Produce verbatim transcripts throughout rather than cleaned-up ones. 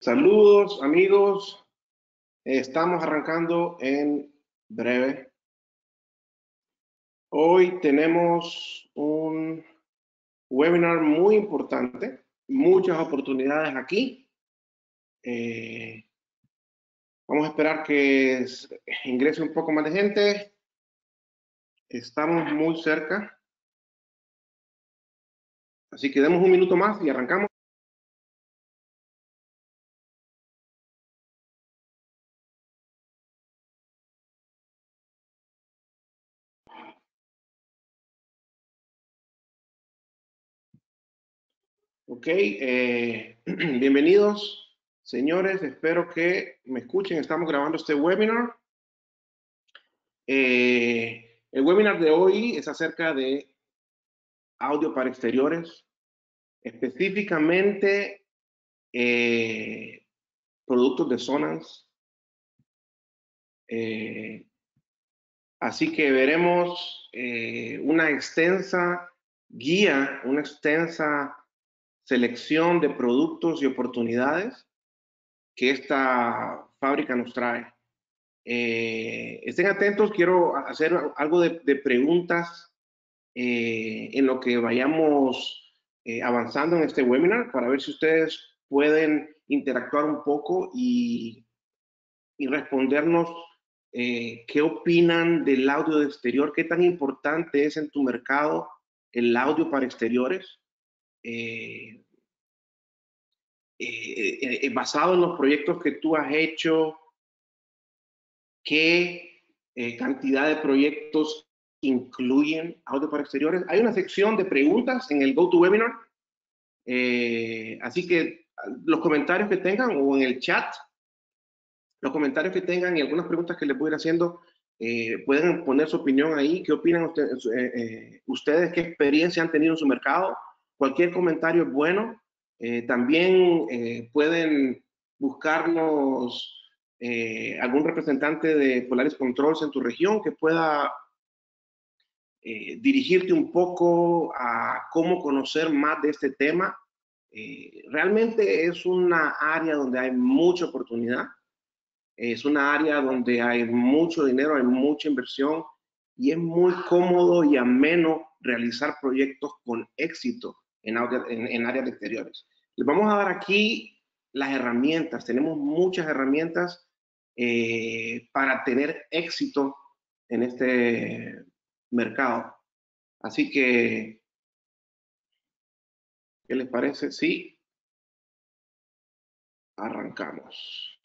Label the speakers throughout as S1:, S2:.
S1: Saludos amigos, estamos arrancando en breve. Hoy tenemos un webinar muy importante, muchas oportunidades aquí. Eh, vamos a esperar que ingrese un poco más de gente. Estamos muy cerca. Así que demos un minuto más y arrancamos. Ok, eh, bienvenidos, señores. Espero que me escuchen. Estamos grabando este webinar. Eh, el webinar de hoy es acerca de audio para exteriores, específicamente eh, productos de Sonance. Eh, así que veremos eh, una extensa guía, una extensa selección de productos y oportunidades que esta fábrica nos trae. Eh, estén atentos, quiero hacer algo de, de preguntas eh, en lo que vayamos eh, avanzando en este webinar para ver si ustedes pueden interactuar un poco y, y respondernos eh, qué opinan del audio de exterior, qué tan importante es en tu mercado el audio para exteriores. Eh, eh, eh, basado en los proyectos que tú has hecho, qué eh, cantidad de proyectos incluyen audio para exteriores. Hay una sección de preguntas en el GoToWebinar, eh, así que los comentarios que tengan o en el chat, los comentarios que tengan y algunas preguntas que les voy a ir haciendo, eh, pueden poner su opinión ahí. ¿Qué opinan ustedes, eh, eh, ustedes? ¿Qué experiencia han tenido en su mercado? Cualquier comentario es bueno. Eh, también eh, pueden buscarnos eh, algún representante de Polaris Controls en tu región que pueda eh, dirigirte un poco a cómo conocer más de este tema. Eh, realmente es una área donde hay mucha oportunidad. Es una área donde hay mucho dinero, hay mucha inversión y es muy cómodo y ameno realizar proyectos con éxito en, en, en áreas de exteriores. Les vamos a dar aquí las herramientas. Tenemos muchas herramientas eh, para tener éxito en este mercado. Así que, ¿qué les parece? Sí, arrancamos.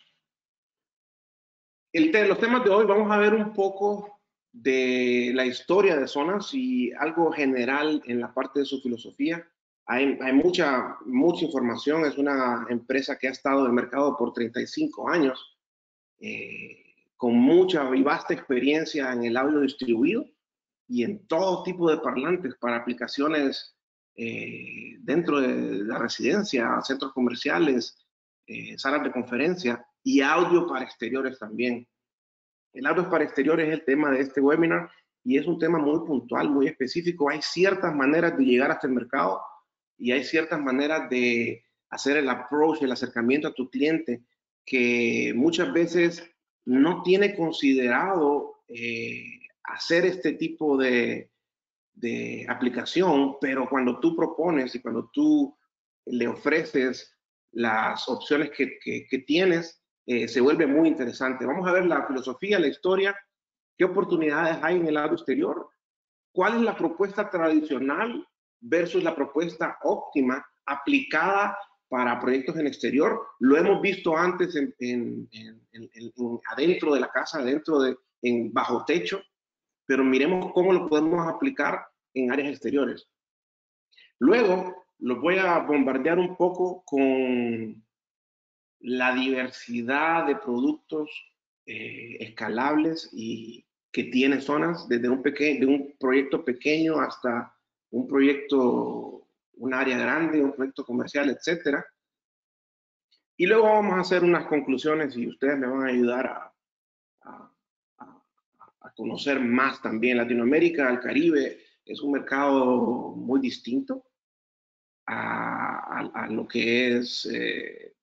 S1: El te los temas de hoy vamos a ver un poco de la historia de Sonance y algo general en la parte de su filosofía. Hay, hay mucha, mucha información. Es una empresa que ha estado en el mercado por treinta y cinco años, eh, con mucha y vasta experiencia en el audio distribuido y en todo tipo de parlantes para aplicaciones eh, dentro de la residencia, centros comerciales, eh, salas de conferencia y audio para exteriores también. El audio para exteriores es el tema de este webinar y es un tema muy puntual, muy específico. Hay ciertas maneras de llegar hasta el mercado y hay ciertas maneras de hacer el approach, el acercamiento a tu cliente que muchas veces no tiene considerado eh, hacer este tipo de, de aplicación, pero cuando tú propones y cuando tú le ofreces las opciones que, que, que tienes, eh, se vuelve muy interesante. Vamos a ver la filosofía, la historia, qué oportunidades hay en el lado exterior, cuál es la propuesta tradicional versus la propuesta óptima aplicada para proyectos en exterior. Lo hemos visto antes en, en, en, en, en adentro de la casa, adentro de, en bajo techo, pero miremos cómo lo podemos aplicar en áreas exteriores. Luego, los voy a bombardear un poco con la diversidad de productos eh, escalables y que tiene Sonance, desde un, pequeño, de un proyecto pequeño hasta un proyecto, un área grande, un proyecto comercial, etcétera. Y luego vamos a hacer unas conclusiones y ustedes me van a ayudar a, a, a, a conocer más también Latinoamérica, el Caribe. Es un mercado muy distinto a, a, a lo que es eh,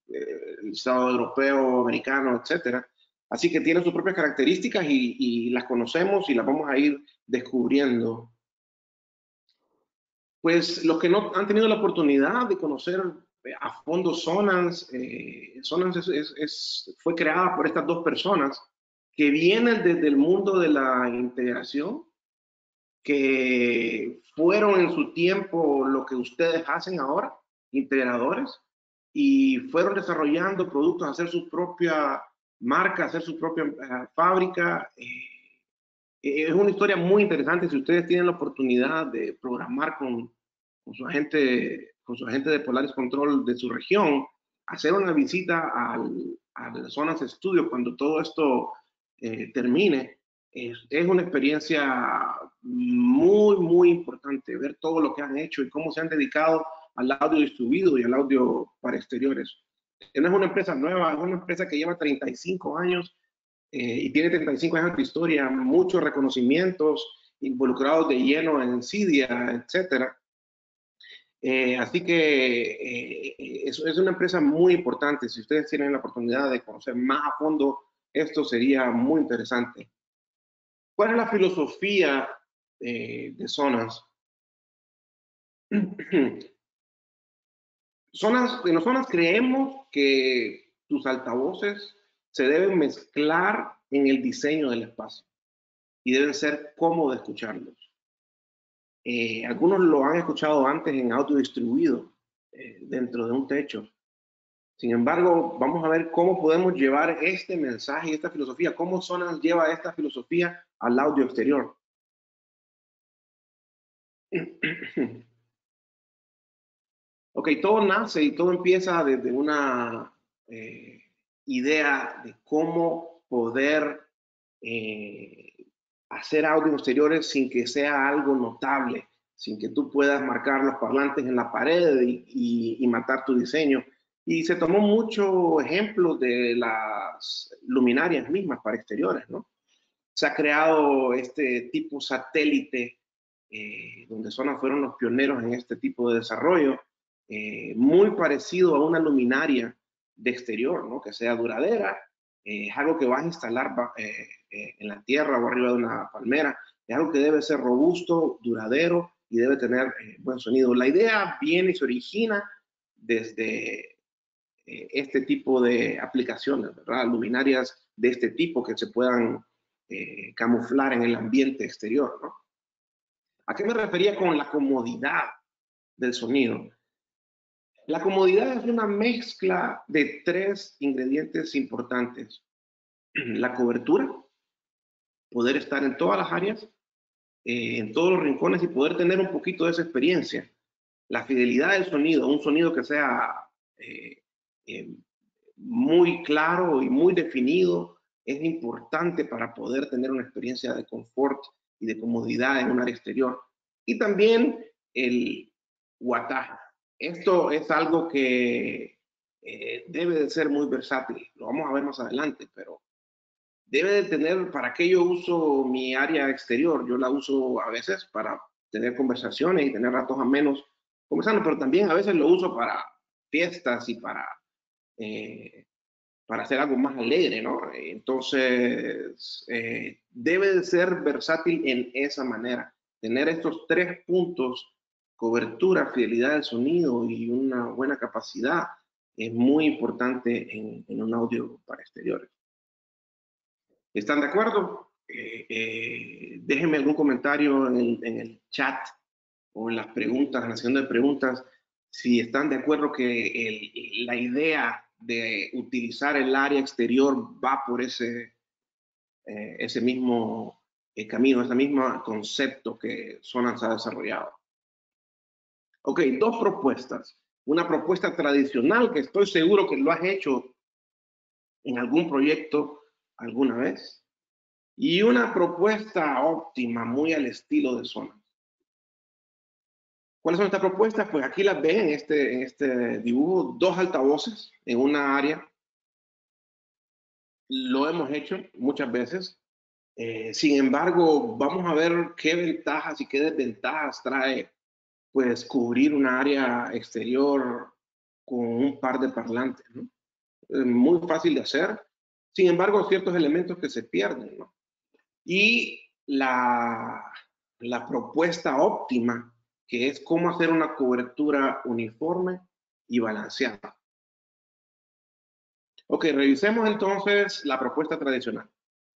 S1: eh, el Estado europeo, americano, etcétera. Así que tiene sus propias características y, y las conocemos y las vamos a ir descubriendo. Pues los que no han tenido la oportunidad de conocer a fondo Sonans, eh, Sonans es, es, es, fue creada por estas dos personas que vienen desde el mundo de la integración, que fueron en su tiempo lo que ustedes hacen ahora, integradores, y fueron desarrollando productos, hacer su propia marca, hacer su propia uh, fábrica. Eh, es una historia muy interesante. Si ustedes tienen la oportunidad de programar con, con su agente, con su agente de Polaris Control de su región, hacer una visita al, al Sonans Studio cuando todo esto eh, termine, es, es una experiencia muy, muy importante ver todo lo que han hecho y cómo se han dedicado al audio distribuido y al audio para exteriores. No es una empresa nueva, es una empresa que lleva treinta y cinco años eh, y tiene treinta y cinco años de historia, muchos reconocimientos, involucrados de lleno en Cydia, etcétera. Eh, así que eh, es, es una empresa muy importante. Si ustedes tienen la oportunidad de conocer más a fondo, esto sería muy interesante. ¿Cuál es la filosofía eh, de Sonans? Sonans, en los Sonans creemos que tus altavoces se deben mezclar en el diseño del espacio y deben ser cómodos de escucharlos. Eh, algunos lo han escuchado antes en audio distribuido, eh, dentro de un techo. Sin embargo, vamos a ver cómo podemos llevar este mensaje y esta filosofía, cómo Sonans lleva esta filosofía al audio exterior. Ok, todo nace y todo empieza desde una eh, idea de cómo poder eh, hacer audio exteriores sin que sea algo notable, sin que tú puedas marcar los parlantes en la pared y, y, y matar tu diseño. Y se tomó mucho ejemplo de las luminarias mismas para exteriores, ¿no? Se ha creado este tipo satélite, eh, donde Sonans fueron los pioneros en este tipo de desarrollo, eh, muy parecido a una luminaria de exterior, ¿no? Que sea duradera, eh, es algo que vas a instalar eh, eh, en la tierra o arriba de una palmera, es algo que debe ser robusto, duradero y debe tener eh, buen sonido. La idea viene y se origina desde eh, este tipo de aplicaciones, ¿verdad? Luminarias de este tipo que se puedan eh, camuflar en el ambiente exterior, ¿no? ¿A qué me refería con la comodidad del sonido? La comodidad es una mezcla de tres ingredientes importantes. La cobertura, poder estar en todas las áreas, eh, en todos los rincones y poder tener un poquito de esa experiencia. La fidelidad del sonido, un sonido que sea eh, eh, muy claro y muy definido, es importante para poder tener una experiencia de confort y de comodidad en un área exterior. Y también el wattaje. Esto es algo que eh, debe de ser muy versátil. Lo vamos a ver más adelante, pero debe de tener, ¿para qué yo uso mi área exterior? Yo la uso a veces para tener conversaciones y tener ratos amenos conversando, pero también a veces lo uso para fiestas y para, eh, para hacer algo más alegre, ¿no? Entonces, eh, debe de ser versátil en esa manera. Tener estos tres puntos, cobertura, fidelidad del sonido y una buena capacidad, es muy importante en, en un audio para exteriores. ¿Están de acuerdo? Eh, eh, déjenme algún comentario en el, en el chat o en las preguntas, en la sección de preguntas, si están de acuerdo que el, la idea de utilizar el área exterior va por ese, eh, ese mismo eh, camino, ese mismo concepto que Sonans ha desarrollado. Ok, dos propuestas. Una propuesta tradicional que estoy seguro que lo has hecho en algún proyecto alguna vez. Y una propuesta óptima, muy al estilo de Sonans. ¿Cuáles son estas propuestas? Pues aquí las ven en este, en este dibujo, dos altavoces en una área. Lo hemos hecho muchas veces. Eh, sin embargo, vamos a ver qué ventajas y qué desventajas trae pues cubrir una área exterior con un par de parlantes, ¿no? eh, muy fácil de hacer. Sin embargo, ciertos elementos que se pierden, ¿no? Y la, la propuesta óptima, que es cómo hacer una cobertura uniforme y balanceada. Ok, revisemos entonces la propuesta tradicional.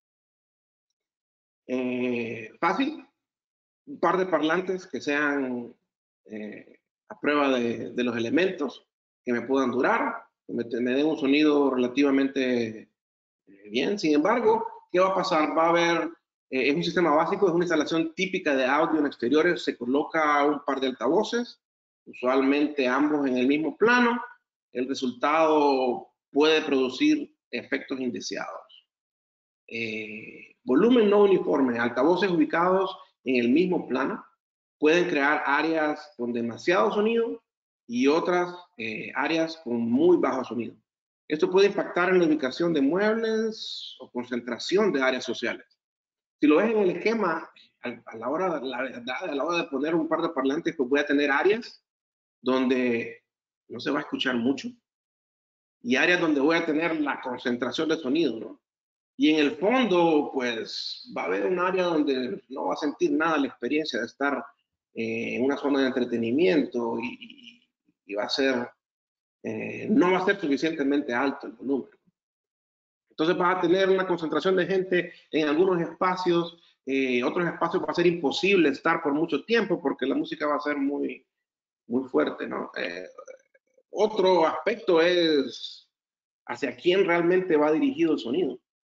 S1: Eh, fácil, un par de parlantes que sean eh, a prueba de, de los elementos, que me puedan durar, que me, me den un sonido relativamente eh, bien. Sin embargo, ¿qué va a pasar? Va a haber, eh, es un sistema básico, es una instalación típica de audio en exteriores, se coloca un par de altavoces, usualmente ambos en el mismo plano, el resultado puede producir efectos indeseados. Eh, volumen no uniforme, altavoces ubicados en el mismo plano, pueden crear áreas con demasiado sonido y otras eh, áreas con muy bajo sonido. Esto puede impactar en la ubicación de muebles o concentración de áreas sociales. Si lo ves en el esquema, a la hora, la verdad, a la hora de poner un par de parlantes, pues voy a tener áreas donde no se va a escuchar mucho y áreas donde voy a tener la concentración de sonido, ¿no? Y en el fondo, pues va a haber un área donde no va a sentir nada la experiencia de estar eh, en una zona de entretenimiento y, y, y va a ser, eh, no va a ser suficientemente alto el volumen. Entonces vas a tener una concentración de gente en algunos espacios, eh, otros espacios va a ser imposible estar por mucho tiempo porque la música va a ser muy, muy fuerte, ¿no? Eh, otro aspecto es hacia quién realmente va dirigido el sonido.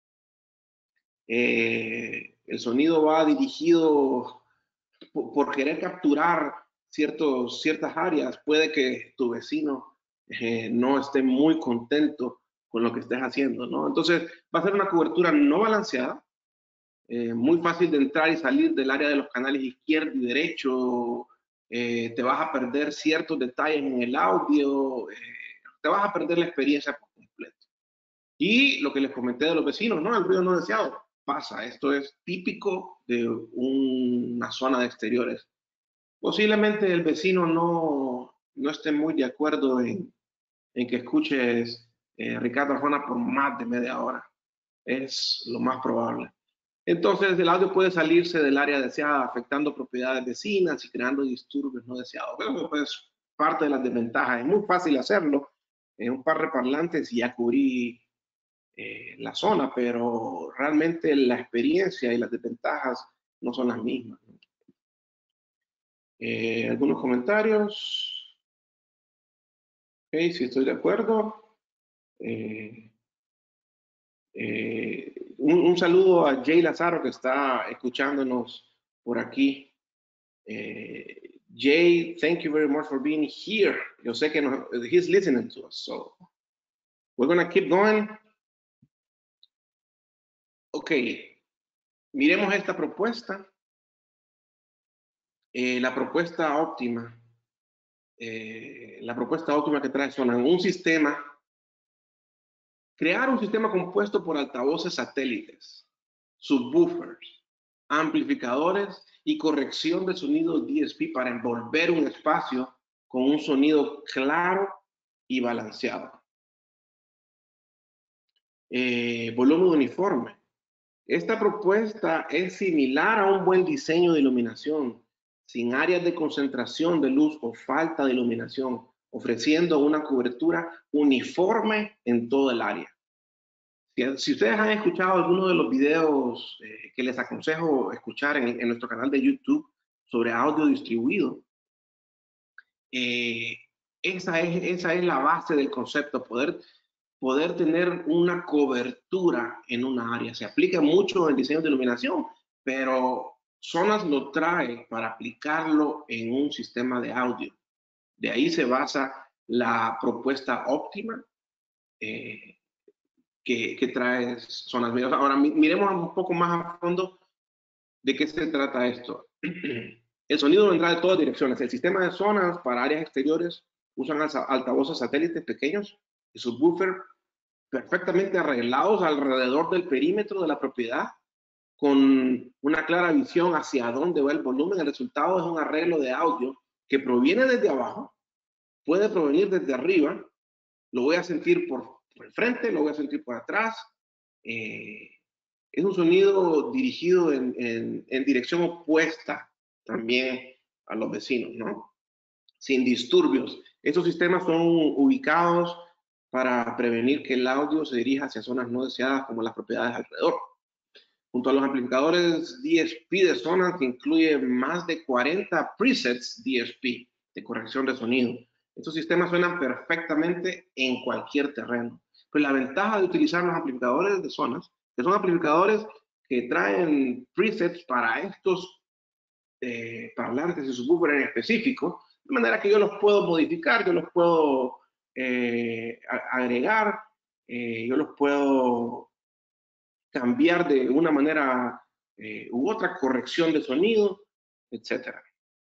S1: Eh, el sonido va dirigido por, por querer capturar ciertos, ciertas áreas. Puede que tu vecino eh, no esté muy contento con lo que estés haciendo, ¿no? Entonces va a ser una cobertura no balanceada, eh, muy fácil de entrar y salir del área de los canales izquierdo y derecho, eh, te vas a perder ciertos detalles en el audio, eh, te vas a perder la experiencia por completo. Y lo que les comenté de los vecinos, ¿no? El ruido no deseado pasa. Esto es típico de una zona de exteriores. Posiblemente el vecino no, no esté muy de acuerdo en, en que escuches eh, Ricardo Arjona por más de media hora. Es lo más probable. Entonces, el audio puede salirse del área deseada, afectando propiedades vecinas y creando disturbios no deseados. Pero pues parte de las desventajas. Es muy fácil hacerlo. En un par de parlantes y ya cubrí eh, la zona, pero realmente la experiencia y las desventajas no son las mismas. Eh, ¿Algunos comentarios? Ok, si estoy de acuerdo. Eh, eh, un, un, saludo a Jay Lazaro que está escuchándonos por aquí. Eh, Jay, thank you very much for being here. Yo sé que no, he's listening to us, so we're going to keep going. Ok, miremos esta propuesta. Eh, la propuesta óptima, eh, la propuesta óptima que trae Sonan, un sistema, crear un sistema compuesto por altavoces satélites, subwoofers, amplificadores y corrección de sonido D S P para envolver un espacio con un sonido claro y balanceado. Eh, volumen uniforme. Esta propuesta es similar a un buen diseño de iluminación, sin áreas de concentración de luz o falta de iluminación, ofreciendo una cobertura uniforme en todo el área. Si, si ustedes han escuchado alguno de los videos eh, que les aconsejo escuchar en, en nuestro canal de YouTube sobre audio distribuido, eh, esa, es, esa es la base del concepto, poder poder tener una cobertura en una área. Se aplica mucho en diseño de iluminación, pero Sonas lo trae para aplicarlo en un sistema de audio. De ahí se basa la propuesta óptima eh, que, que trae Sonas. Ahora miremos un poco más a fondo de qué se trata esto. El sonido vendrá de todas direcciones. El sistema de Sonas para áreas exteriores usan altavoces satélites pequeños y subwoofer perfectamente arreglados alrededor del perímetro de la propiedad, con una clara visión hacia dónde va el volumen. El resultado es un arreglo de audio que proviene desde abajo, puede provenir desde arriba, lo voy a sentir por por el frente, lo voy a sentir por atrás. Eh, es un sonido dirigido en, en, en dirección opuesta también a los vecinos, ¿no? Sin disturbios. Estos sistemas son ubicados para prevenir que el audio se dirija hacia zonas no deseadas como las propiedades alrededor. Junto a los amplificadores D S P de Sonance, que incluye más de cuarenta presets D S P de corrección de sonido. Estos sistemas suenan perfectamente en cualquier terreno. Pues la ventaja de utilizar los amplificadores de Sonance, que son amplificadores que traen presets para estos eh, parlantes y subwoofer en específico, de manera que yo los puedo modificar, yo los puedo eh, agregar, eh, yo los puedo cambiar de una manera eh, u otra, corrección de sonido, etcétera.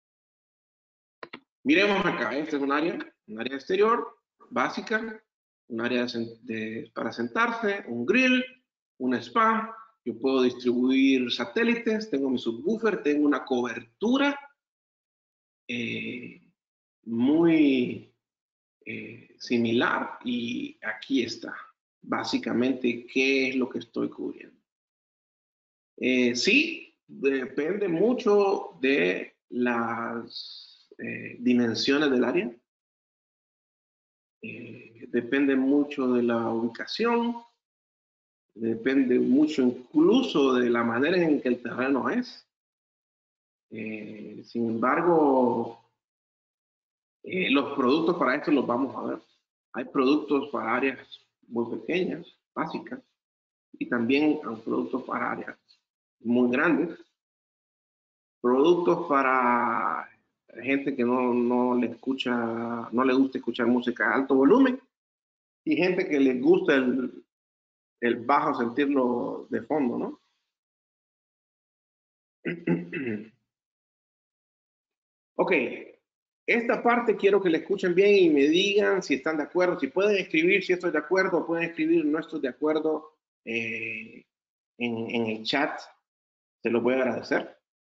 S1: Miremos acá, este es un área, un área exterior, básica, un área de, de, para sentarse, un grill, un spa. Yo puedo distribuir satélites, tengo mi subwoofer, tengo una cobertura eh, muy eh, similar y aquí está, básicamente, qué es lo que estoy cubriendo. Eh, sí, depende mucho de las eh, dimensiones del área. Eh, depende mucho de la ubicación. Depende mucho incluso de la manera en que el terreno es. Eh, sin embargo, eh, los productos para esto los vamos a ver. Hay productos para áreas muy pequeñas, básicas, y también hay productos para áreas muy grandes. Productos para gente que no, no le escucha, no le gusta escuchar música a alto volumen y gente que le gusta el, el bajo, sentirlo de fondo, ¿no? Ok, esta parte quiero que la escuchen bien y me digan si están de acuerdo, si pueden escribir si estoy de acuerdo, pueden escribir no estoy de acuerdo eh, en, en el chat, se los voy a agradecer.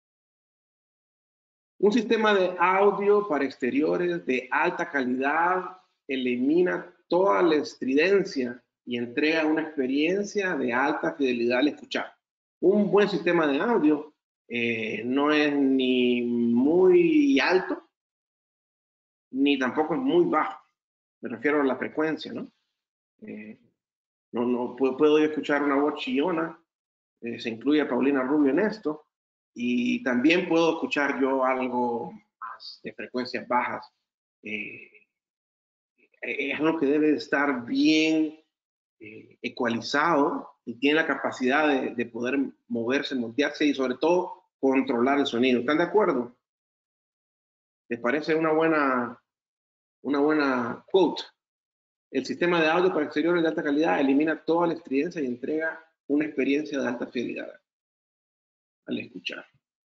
S1: Un sistema de audio para exteriores de alta calidad elimina toda la estridencia y entrega una experiencia de alta fidelidad al escuchar. Un buen sistema de audio eh, no es ni muy alto, ni tampoco es muy bajo. Me refiero a la frecuencia, ¿no? Eh, no, no puedo, puedo yo escuchar una voz chillona, eh, se incluye a Paulina Rubio en esto, y también puedo escuchar yo algo más de frecuencias bajas. Eh, es algo que debe de estar bien eh, ecualizado y tiene la capacidad de, de poder moverse, moldearse y sobre todo controlar el sonido. ¿Están de acuerdo? ¿Les parece una buena, una buena quote? El sistema de audio para exteriores de alta calidad elimina toda la estridencia y entrega una experiencia de alta fidelidad al escuchar.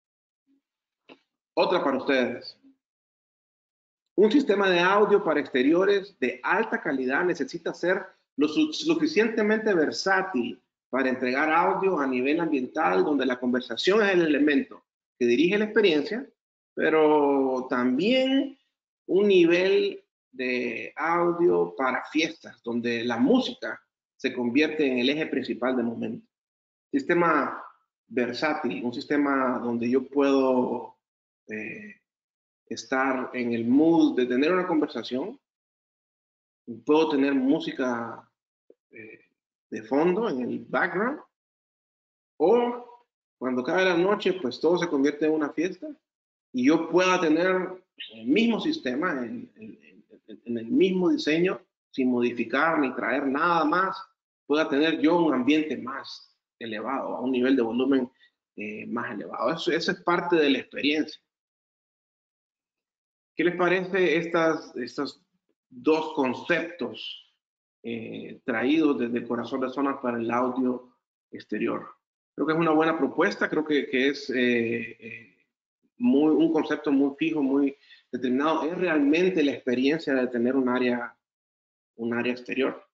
S1: Otra para ustedes. Un sistema de audio para exteriores de alta calidad necesita ser lo suficientemente versátil para entregar audio a nivel ambiental, donde la conversación es el elemento que dirige la experiencia, pero también un nivel de audio para fiestas, donde la música se convierte en el eje principal del momento. Sistema versátil, un sistema donde yo puedo eh, estar en el mood de tener una conversación, puedo tener música eh, de fondo en el background, o cuando cae la noche, pues todo se convierte en una fiesta y yo pueda tener el mismo sistema, en, en, en, en el mismo diseño, sin modificar ni traer nada más, pueda tener yo un ambiente más elevado, a un nivel de volumen eh, más elevado. Eso, eso es parte de la experiencia. ¿Qué les parece estas, estos dos conceptos eh, traídos desde el corazón de Sonance para el audio exterior? Creo que es una buena propuesta, creo que, que es eh, eh, muy, un concepto muy fijo, muy determinado. Es realmente la experiencia de tener un área, un área exterior.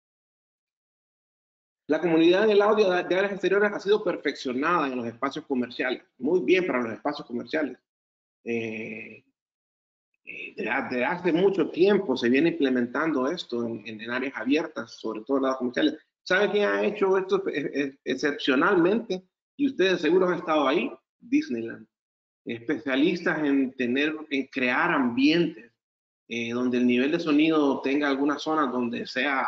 S1: La comunidad del audio de áreas exteriores ha sido perfeccionada en los espacios comerciales, muy bien para los espacios comerciales. Eh, eh, de, de hace mucho tiempo se viene implementando esto en, en, en áreas abiertas, sobre todo en las comerciales. ¿Sabe quién ha hecho esto excepcionalmente? Y ustedes seguro han estado ahí, Disneyland. Especialistas en tener, en crear ambientes eh, donde el nivel de sonido tenga algunas zonas donde sea,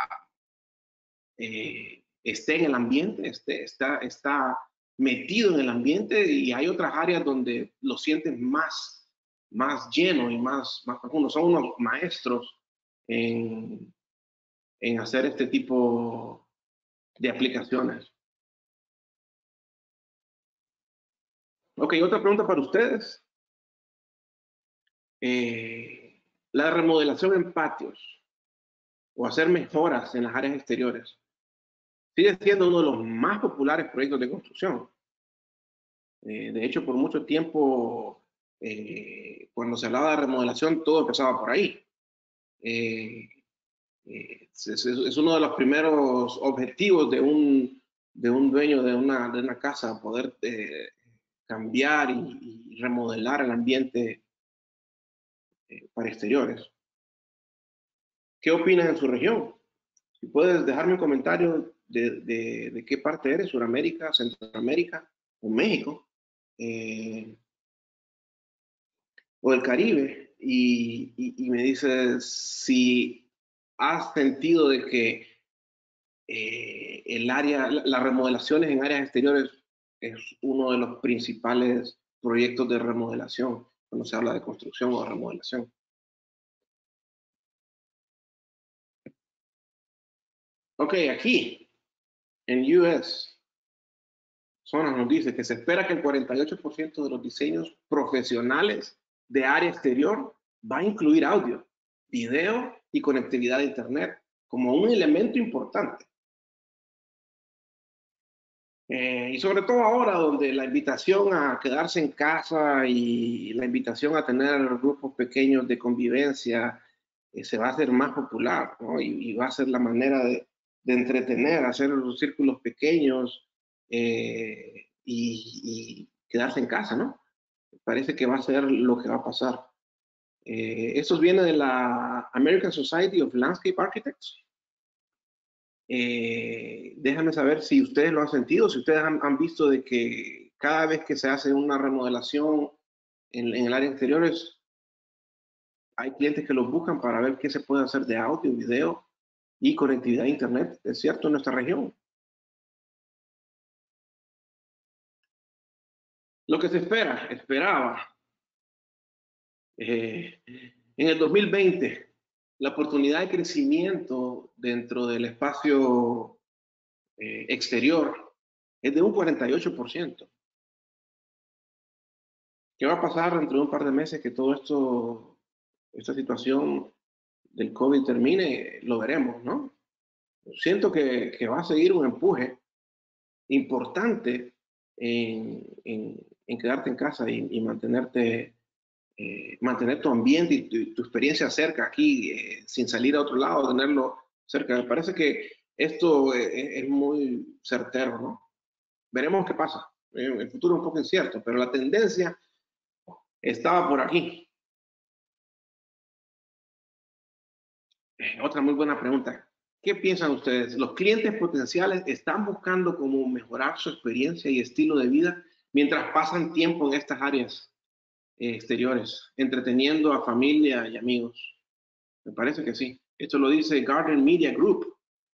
S1: eh, esté en el ambiente, esté, está, está metido en el ambiente, y hay otras áreas donde lo sientes más, más lleno y más, más profundo. Son unos maestros en, en hacer este tipo de aplicaciones. Ok, otra pregunta para ustedes. Eh, la remodelación en patios o hacer mejoras en las áreas exteriores sigue siendo uno de los más populares proyectos de construcción. Eh, de hecho, por mucho tiempo, eh, cuando se hablaba de remodelación, todo empezaba por ahí. Eh, eh, es, es, es, uno de los primeros objetivos de un, de un dueño de una, de una casa, poder eh, cambiar y, y remodelar el ambiente eh, para exteriores. ¿Qué opinan en su región? Si puedes dejarme un comentario de, de, de qué parte eres, Sudamérica, Centroamérica o México, eh, o el Caribe, y, y, y, me dices si has sentido de que eh, el área, las remodelaciones en áreas exteriores es uno de los principales proyectos de remodelación cuando se habla de construcción o remodelación. Ok, aquí en U S, Zona nos dice que se espera que el cuarenta y ocho por ciento de los diseños profesionales de área exterior va a incluir audio, video y conectividad a Internet como un elemento importante. Eh, y sobre todo ahora, donde la invitación a quedarse en casa y la invitación a tener grupos pequeños de convivencia eh, se va a hacer más popular, ¿no? Y, y va a ser la manera de, de entretener, hacer los círculos pequeños eh, y, y quedarse en casa, ¿no? Parece que va a ser lo que va a pasar. Eh, esto viene de la American Society of Landscape Architects. Eh, déjame saber si ustedes lo han sentido, si ustedes han, han visto de que cada vez que se hace una remodelación en, en el área exteriores, hay clientes que los buscan para ver qué se puede hacer de audio, video y conectividad a Internet, es cierto, en nuestra región. Lo que se espera, esperaba, eh, en el dos mil veinte, la oportunidad de crecimiento dentro del espacio eh, exterior es de un cuarenta y ocho por ciento. ¿Qué va a pasar dentro de un par de meses que todo esto, esta situación del COVID termine? Lo veremos, ¿no? Siento que, que va a seguir un empuje importante en, en, en quedarte en casa y, y mantenerte, eh, mantener tu ambiente y tu, tu experiencia cerca aquí, eh, sin salir a otro lado, tenerlo cerca. Me parece que esto es, es muy certero, ¿no? Veremos qué pasa. El futuro es un poco incierto, pero la tendencia estaba por aquí. Eh, otra muy buena pregunta. ¿Qué piensan ustedes? ¿Los clientes potenciales están buscando cómo mejorar su experiencia y estilo de vida mientras pasan tiempo en estas áreas eh, exteriores, entreteniendo a familia y amigos? Me parece que sí. Esto lo dice Garden Media Group.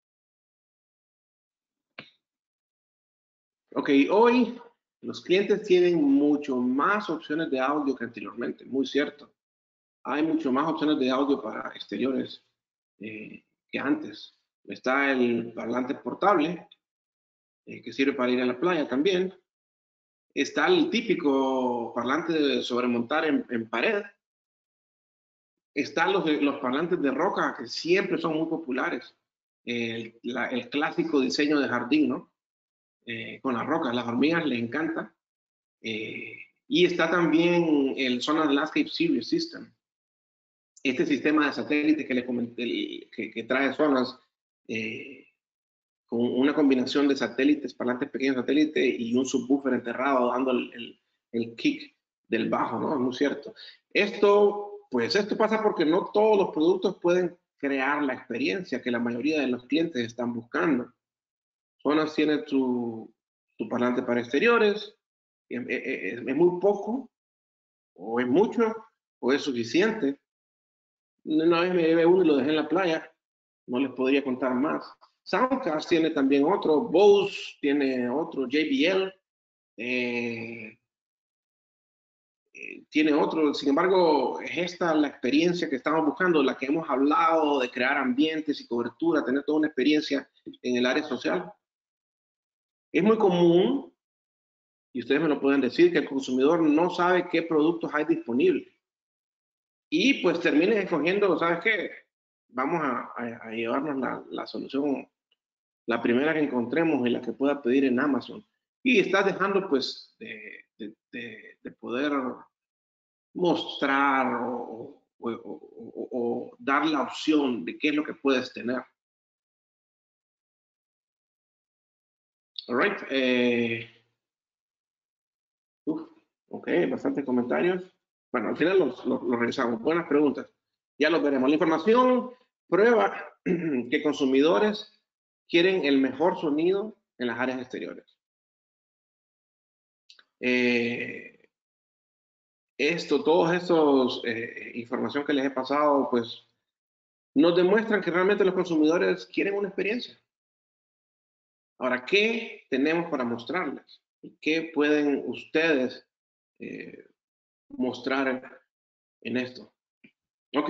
S1: Ok, hoy los clientes tienen mucho más opciones de audio que anteriormente, muy cierto. Hay mucho más opciones de audio para exteriores eh, que antes. Está el parlante portable, eh, que sirve para ir a la playa también. Está el típico parlante de sobremontar en, en pared. Están los, los parlantes de roca, que siempre son muy populares. El, la, el clásico diseño de jardín, ¿no? Eh, con las rocas, las hormigas les encanta. Eh, y está también el Sonar Landscape Series System. Este sistema de satélite que les comenté, que, que trae zonas eh, con una combinación de satélites, parlantes pequeños satélites y un subwoofer enterrado dando el, el, el kick del bajo, ¿no? Es muy cierto. Esto Pues esto pasa porque no todos los productos pueden crear la experiencia que la mayoría de los clientes están buscando. Sonos tiene su, su parlante para exteriores, es, es, es muy poco, o es mucho, o es suficiente. Una vez me llevé uno y lo dejé en la playa, no les podría contar más. Soundcast tiene también otro, Bose tiene otro, J B L eh, eh, tiene otro. Sin embargo, es esta la experiencia que estamos buscando, la que hemos hablado de crear ambientes y cobertura, tener toda una experiencia en el área social. Es muy común, y ustedes me lo pueden decir, que el consumidor no sabe qué productos hay disponibles. Y pues terminen escogiendo, ¿sabes qué? Vamos a, a, a llevarnos la, la solución, la primera que encontremos y la que pueda pedir en Amazon. Y estás dejando pues de, de, de, de poder mostrar o, o, o, o, dar la opción de qué es lo que puedes tener. All right. Eh, uf, ok, bastantes comentarios. Bueno, al final los, los, los revisamos. Buenas preguntas. Ya los veremos. La información prueba que consumidores quieren el mejor sonido en las áreas exteriores. Eh, esto, todos estos eh, información que les he pasado, pues nos demuestran que realmente los consumidores quieren una experiencia. Ahora, ¿qué tenemos para mostrarles? ¿Qué pueden ustedes eh, mostrar en esto? Ok,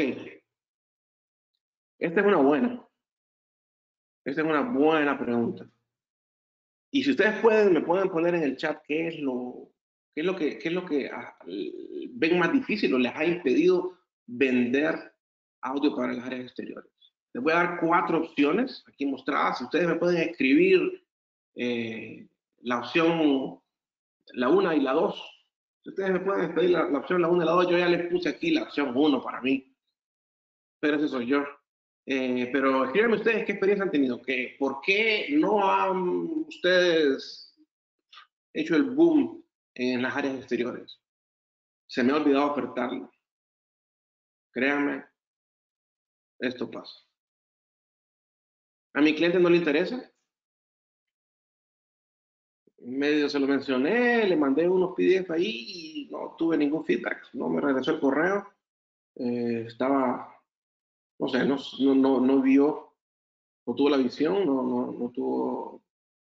S1: esta es una buena. Esta es una buena pregunta. Y si ustedes pueden, me pueden poner en el chat qué es lo, qué es lo que, qué es lo que ah, ven más difícil o les ha impedido vender audio para las áreas exteriores. Les voy a dar cuatro opciones aquí mostradas. Si ustedes me pueden escribir eh, la opción, la una y la dos. Si ustedes me pueden pedir la, la opción, la una y la dos, yo ya les puse aquí la opción uno para mí. Pero ese soy yo. Eh, pero escríbanme ustedes qué experiencia han tenido, que, por qué no han ustedes hecho el boom en las áreas exteriores. Se me ha olvidado ofertarlo. Créanme, esto pasa. A mi cliente no le interesa. Medio se lo mencioné, le mandé unos P D F ahí y no tuve ningún feedback. No me regresó el correo. Eh, estaba, no sé, no, no, no, no vio, no tuvo la visión, no, no, no tuvo,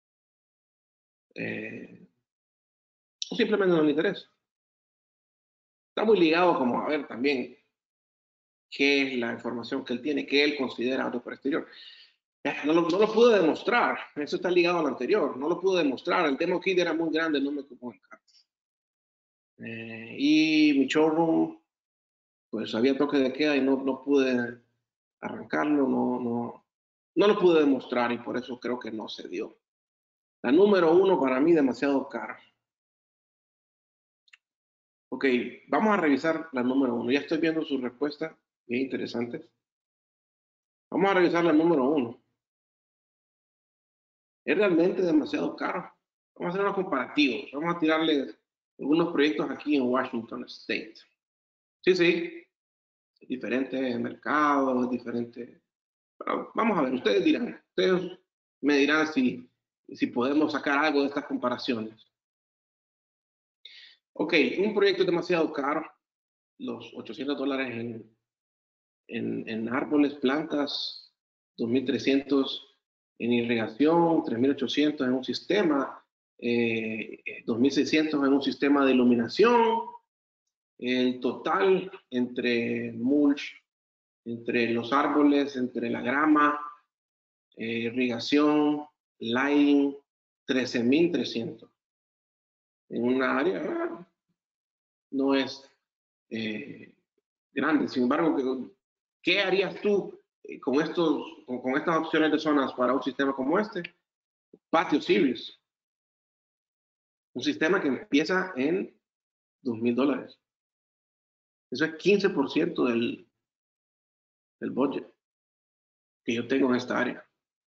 S1: eh, o simplemente no le interesa. Está muy ligado como a ver también qué es la información que él tiene, que él considera auto por exterior. No lo, no lo pude demostrar, eso está ligado al anterior, no lo pude demostrar, el demo kit era muy grande, no me ocupó en cartas. Eh, y mi showroom, pues había toque de queda y no, no pude arrancarlo, no, no, no lo pude demostrar y por eso creo que no se dio. La número uno para mí demasiado cara. Ok, vamos a revisar la número uno. Ya estoy viendo su respuesta, bien interesante. Vamos a revisar la número uno. Es realmente demasiado caro. Vamos a hacer unos comparativos. Vamos a tirarle algunos proyectos aquí en Washington State. Sí, sí, es diferente el mercado, es diferente. Pero vamos a ver, ustedes dirán, ustedes me dirán si, si podemos sacar algo de estas comparaciones. Ok, un proyecto es demasiado caro, los ochocientos dólares en, en, en árboles, plantas, dos mil trescientos en irrigación, tres mil ochocientos en un sistema, eh, dos mil seiscientos en un sistema de iluminación. El total entre mulch, entre los árboles, entre la grama, eh, irrigación, lighting, trece mil trescientos. En una área ah, no es eh, grande. Sin embargo, ¿qué harías tú con, estos, con, con estas opciones de zonas para un sistema como este? Patio Series. Un sistema que empieza en dos mil dólares. Eso es quince por ciento del, del budget que yo tengo en esta área.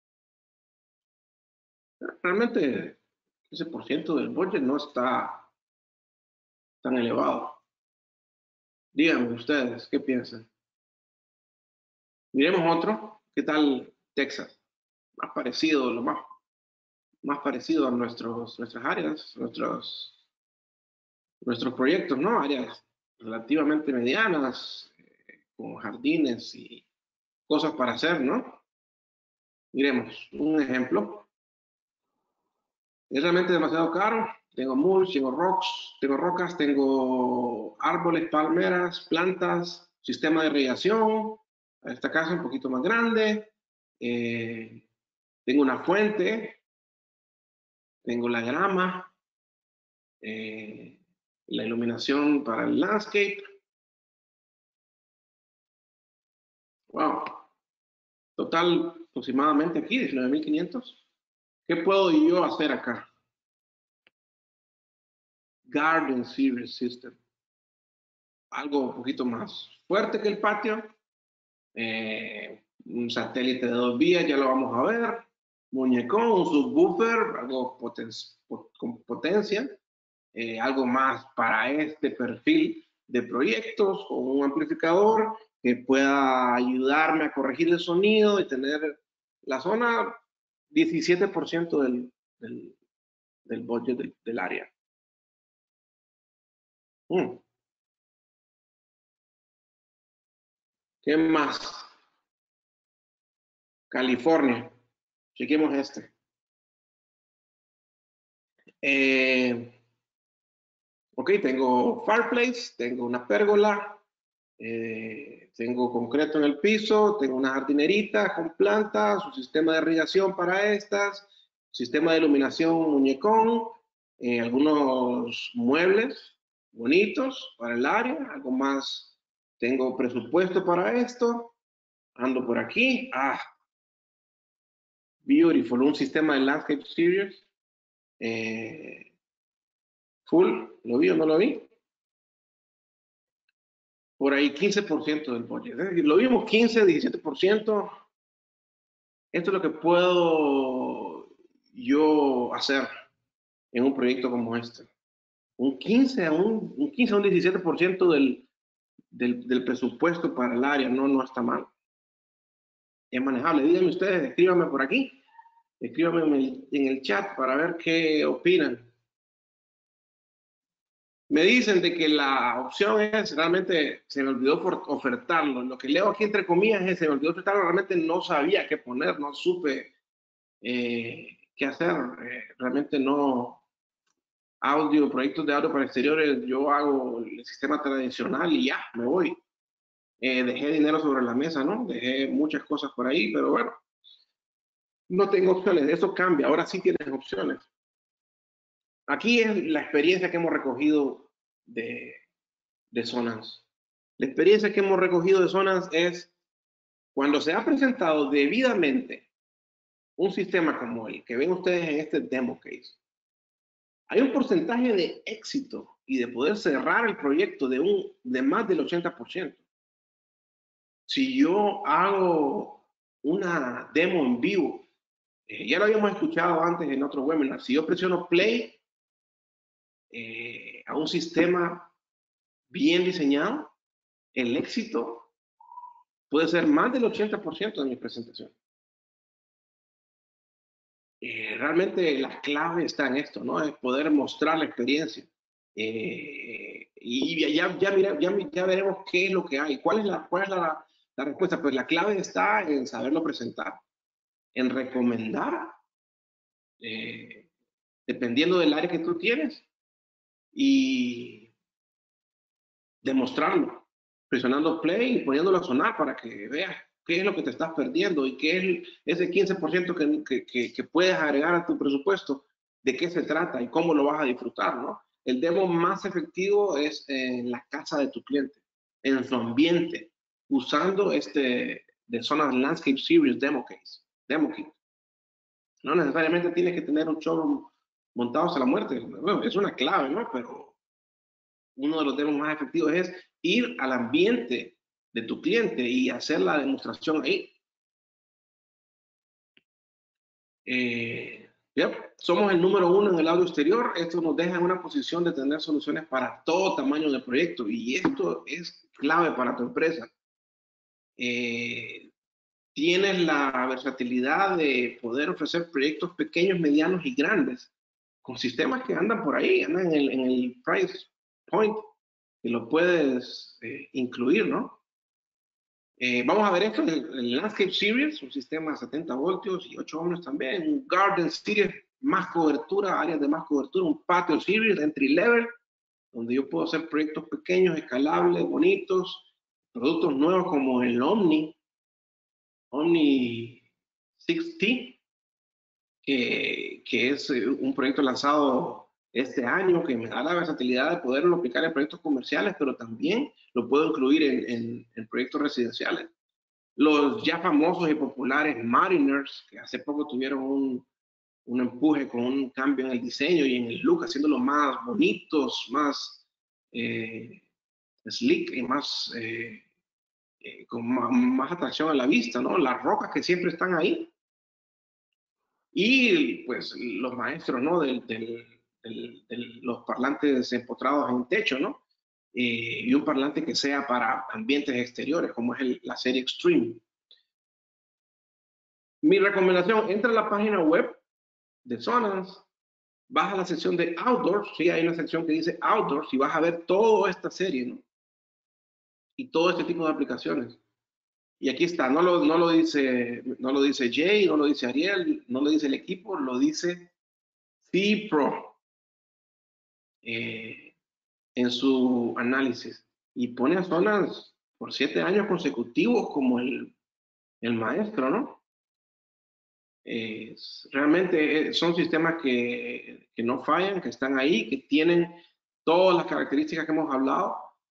S1: Realmente quince por ciento del budget no está tan elevado. Díganme ustedes, ¿qué piensan? Miremos otro. ¿Qué tal Texas? Más parecido, lo más, más parecido a nuestros, nuestras áreas, nuestros, nuestros proyectos, ¿no? Áreas relativamente medianas, eh, con jardines y cosas para hacer, ¿no? Miremos un ejemplo. Es realmente demasiado caro. Tengo mulch, tengo rocks, tengo rocas, tengo árboles, palmeras, plantas, sistema de irrigación. Esta casa es un poquito más grande. Eh, tengo una fuente, tengo la grama, eh, la iluminación para el landscape. Wow. Total, aproximadamente aquí, diecinueve mil quinientos. ¿Qué puedo yo hacer acá? Garden Series System. Algo un poquito más fuerte que el patio. Eh, un satélite de dos vías, ya lo vamos a ver. Muñecón, un subwoofer, algo poten con potencia. Eh, algo más para este perfil de proyectos, con un amplificador que pueda ayudarme a corregir el sonido y tener la zona diecisiete por ciento del, del, del budget del, del área. Mm. ¿Qué más? California. Chequemos este. Eh, ok, tengo fireplace, tengo una pérgola, eh, tengo concreto en el piso, tengo una jardinerita con plantas, un sistema de irrigación para estas, sistema de iluminación muñecón, eh, algunos muebles bonitos para el área, algo más, tengo presupuesto para esto, ando por aquí, ah, beautiful, un sistema de Landscape Series, eh, full, ¿lo vi o no lo vi? Por ahí quince por ciento del budget. ¿Eh? Lo vimos quince, diecisiete por ciento. Esto es lo que puedo yo hacer en un proyecto como este. Un quince a un, un, quince a un diecisiete por ciento del, del, del presupuesto para el área. No, no está mal. Es manejable. Díganme ustedes, escríbanme por aquí. Escríbanme en el, en el chat para ver qué opinan. Me dicen de que la opción es, realmente se me olvidó por ofertarlo. Lo que leo aquí entre comillas es, se me olvidó ofertarlo, realmente no sabía qué poner, no supe eh, qué hacer. Eh, realmente no, audio, proyectos de audio para exteriores, yo hago el sistema tradicional y ya, me voy. Eh, dejé dinero sobre la mesa, ¿no? Dejé muchas cosas por ahí, pero bueno, no tengo opciones, eso cambia, ahora sí tienes opciones. Aquí es la experiencia que hemos recogido de, de Sonance. La experiencia que hemos recogido de Sonance es cuando se ha presentado debidamente un sistema como el que ven ustedes en este demo case, hay un porcentaje de éxito y de poder cerrar el proyecto de, un, de más del ochenta por ciento. Si yo hago una demo en vivo, eh, ya lo habíamos escuchado antes en otro webinar, si yo presiono play eh, a un sistema bien diseñado, el éxito puede ser más del ochenta por ciento de mi presentación. Eh, realmente la clave está en esto, ¿no? Es poder mostrar la experiencia. Eh, y ya, ya, mira, ya, ya, veremos qué es lo que hay. ¿Cuál es, la, cuál es la, la respuesta? Pues la clave está en saberlo presentar, en recomendar, eh, dependiendo del área que tú tienes, y demostrarlo, presionando play y poniéndolo a sonar para que veas qué es lo que te estás perdiendo y qué es ese quince por ciento que, que, que, que puedes agregar a tu presupuesto, de qué se trata y cómo lo vas a disfrutar, ¿no? El demo más efectivo es en la casa de tu cliente, en su ambiente, usando este de Sonance Landscape Series Demo Case, Demo Kit. No necesariamente tienes que tener un showroom montado hasta la muerte. Bueno, es una clave, ¿no? Pero uno de los demos más efectivos es ir al ambiente de tu cliente y hacer la demostración ahí. Eh, Yep. Somos el número uno en el audio exterior. Esto nos deja en una posición de tener soluciones para todo tamaño de proyecto y esto es clave para tu empresa. Eh, tienes la versatilidad de poder ofrecer proyectos pequeños, medianos y grandes con sistemas que andan por ahí, andan en el, en el price point y lo puedes eh, incluir, ¿no? Eh, vamos a ver esto, el, el Landscape Series, un sistema de setenta voltios y ocho ohms también, un Garden Series, más cobertura, áreas de más cobertura, un Patio Series, Entry Level, donde yo puedo hacer proyectos pequeños, escalables, bonitos, productos nuevos como el Omni, Omni seis T, que, que es un proyecto lanzado este año que me da la versatilidad de poderlo aplicar en proyectos comerciales, pero también lo puedo incluir en, en, en proyectos residenciales. Los ya famosos y populares Mariners, que hace poco tuvieron un, un empuje con un cambio en el diseño y en el look, haciéndolos más bonitos, más eh, slick y más, eh, eh, con más, más atracción a la vista, ¿no? Las rocas que siempre están ahí. Y pues los maestros, ¿no? Del, del, del, de los parlantes empotrados en techo, ¿no? Eh, y un parlante que sea para ambientes exteriores, como es el, la serie Extreme. Mi recomendación, entra a la página web de Sonance, vas a la sección de Outdoors, sí, hay una sección que dice Outdoors y vas a ver toda esta serie, ¿no? Y todo este tipo de aplicaciones. Y aquí está, no lo, no lo dice, no lo dice Jay, no lo dice Ariel, no lo dice el equipo, lo dice C-Pro eh, en su análisis. Y pone a Sonance por siete años consecutivos como el, el maestro, ¿no? Eh, realmente son sistemas que, que, no fallan, que están ahí, que tienen todas las características que hemos hablado.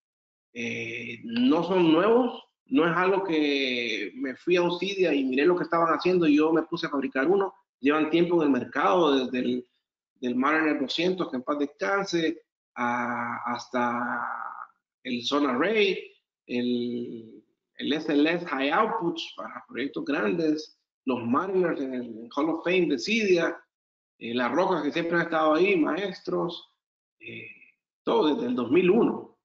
S1: Eh, no son nuevos, no es algo que me fui a un Cydia y miré lo que estaban haciendo y yo me puse a fabricar uno. Llevan tiempo en el mercado, desde el del Mariner doscientos, que en paz descanse, a, hasta el Sonar Array, el, el S L S High Outputs para proyectos grandes, los Mariners en el Hall of Fame de Cydia, eh, las rocas que siempre han estado ahí, maestros, eh, todo desde el dos mil uno,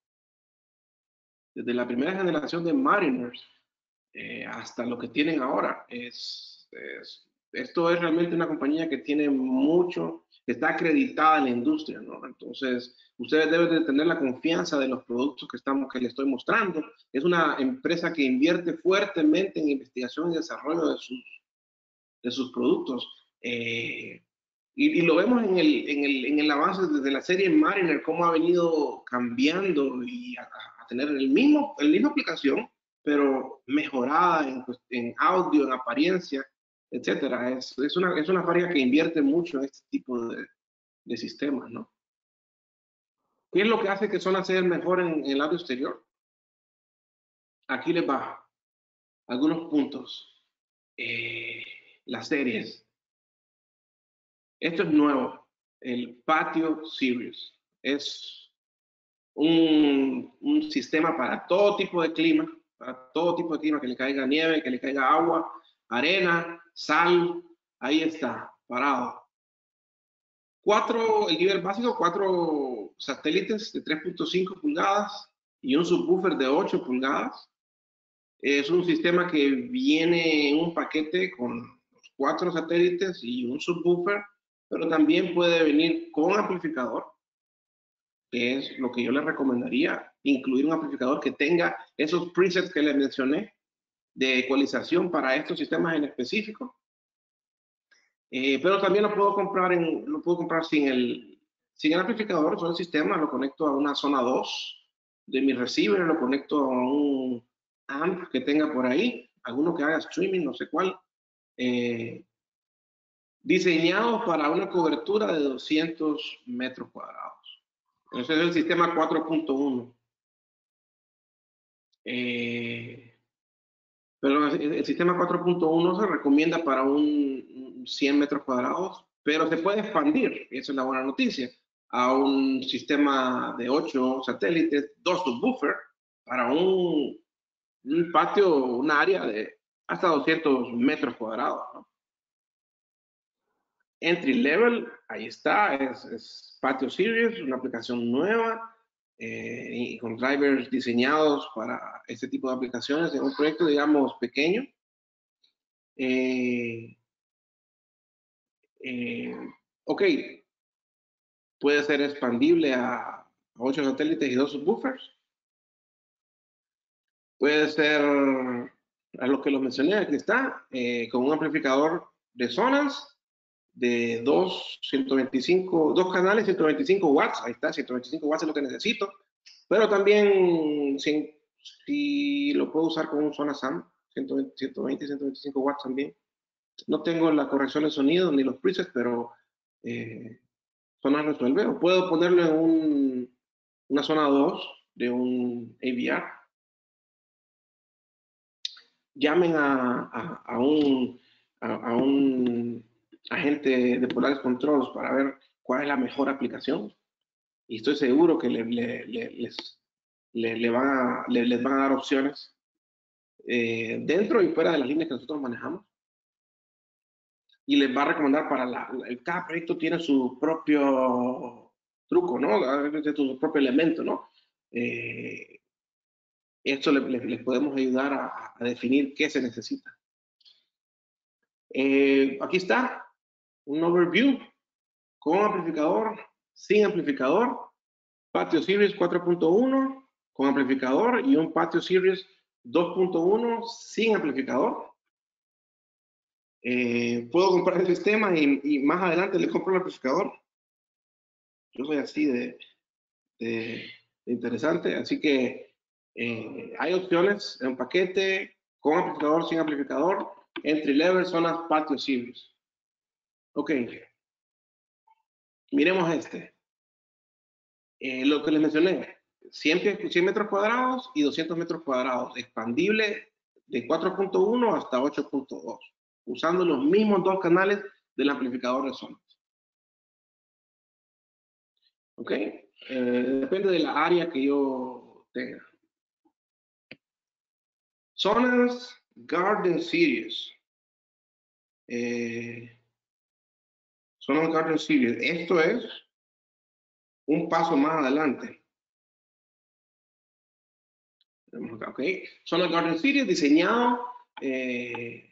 S1: desde la primera generación de Mariners eh, hasta lo que tienen ahora. Es, es, esto es realmente una compañía que tiene mucho, que está acreditada en la industria, ¿no? Entonces, ustedes deben de tener la confianza de los productos que, estamos, que les estoy mostrando. Es una empresa que invierte fuertemente en investigación y desarrollo de sus de sus productos. Eh, y, y, lo vemos en el, en, el, en el avance desde la serie Mariner, cómo ha venido cambiando y a, a tener el mismo, la misma aplicación, pero mejorada en, en audio, en apariencia, etcétera. Es, es, una, es una fábrica que invierte mucho en este tipo de, de sistemas, ¿no? ¿Qué es lo que hace que Sonance sea el mejor en, en el audio exterior? Aquí les va algunos puntos. Eh, las series. Esto es nuevo, el Patio Series. Es un, un, sistema para todo tipo de clima, para todo tipo de clima, que le caiga nieve, que le caiga agua, arena, sal, ahí está, parado. Cuatro, el nivel básico, cuatro satélites de tres punto cinco pulgadas y un subwoofer de ocho pulgadas. Es un sistema que viene en un paquete con los cuatro satélites y un subwoofer, pero también puede venir con amplificador, que es lo que yo les recomendaría, incluir un amplificador que tenga esos presets que les mencioné de ecualización para estos sistemas en específico. Eh, pero también lo puedo comprar, en, lo puedo comprar sin, el, sin el amplificador, solo el sistema, lo conecto a una zona dos de mi receiver, lo conecto a un amp que tenga por ahí, alguno que haga streaming, no sé cuál. Eh, diseñado para una cobertura de doscientos metros cuadrados. Ese es el sistema cuatro punto uno. Eh, pero el, el sistema cuatro punto uno se recomienda para un, un cien metros cuadrados, pero se puede expandir, esa es la buena noticia, a un sistema de ocho satélites, dos subwoofers, para un, un patio, un área de hasta doscientos metros cuadrados, ¿no? Entry level, ahí está, es, es Patio Series, una aplicación nueva eh, y con drivers diseñados para este tipo de aplicaciones en un proyecto, digamos, pequeño. Eh, eh, ok, puede ser expandible a ocho satélites y dos subwoofers. Puede ser, a lo que lo mencioné, aquí está, eh, con un amplificador de zonas de dos, ciento veinticinco, dos canales, ciento veinticinco watts, ahí está, ciento veinticinco watts es lo que necesito, pero también si, si lo puedo usar con un zona SAM, ciento veinte, ciento veinte, ciento veinticinco watts también. No tengo la corrección de sonido ni los presets, pero eh, zona resuelve. O puedo ponerlo en un, una zona dos de un A V R. Llamen a, a, a un, a, a un agente de Polaris Controls para ver cuál es la mejor aplicación. Y estoy seguro que le, le, le, les, le, le van a, le, les van a dar opciones eh, dentro y fuera de las líneas que nosotros manejamos. Y les va a recomendar para la, el, cada proyecto tiene su propio truco, ¿no? Su propio elemento, ¿no? Eh, esto les, les, les podemos ayudar a, a definir qué se necesita. Eh, aquí está un overview con amplificador, sin amplificador, Patio Series cuatro punto uno con amplificador y un Patio Series dos punto uno sin amplificador. Eh, puedo comprar el sistema y, y más adelante le compro el amplificador. Yo soy así de, de, de interesante, así que eh, hay opciones en paquete con amplificador, sin amplificador, entry level son las Patio Series. Ok, miremos este. Eh, lo que les mencioné, cien, cien metros cuadrados y doscientos metros cuadrados, expandible de cuatro punto uno hasta ocho punto dos, usando los mismos dos canales del amplificador de zonas. ¿Ok? Eh, depende de la área que yo tenga. Zonas Garden Series. Eh, Zonas Garden Series. Esto es un paso más adelante. ¿Ok? Zonas Garden Series diseñado... Eh,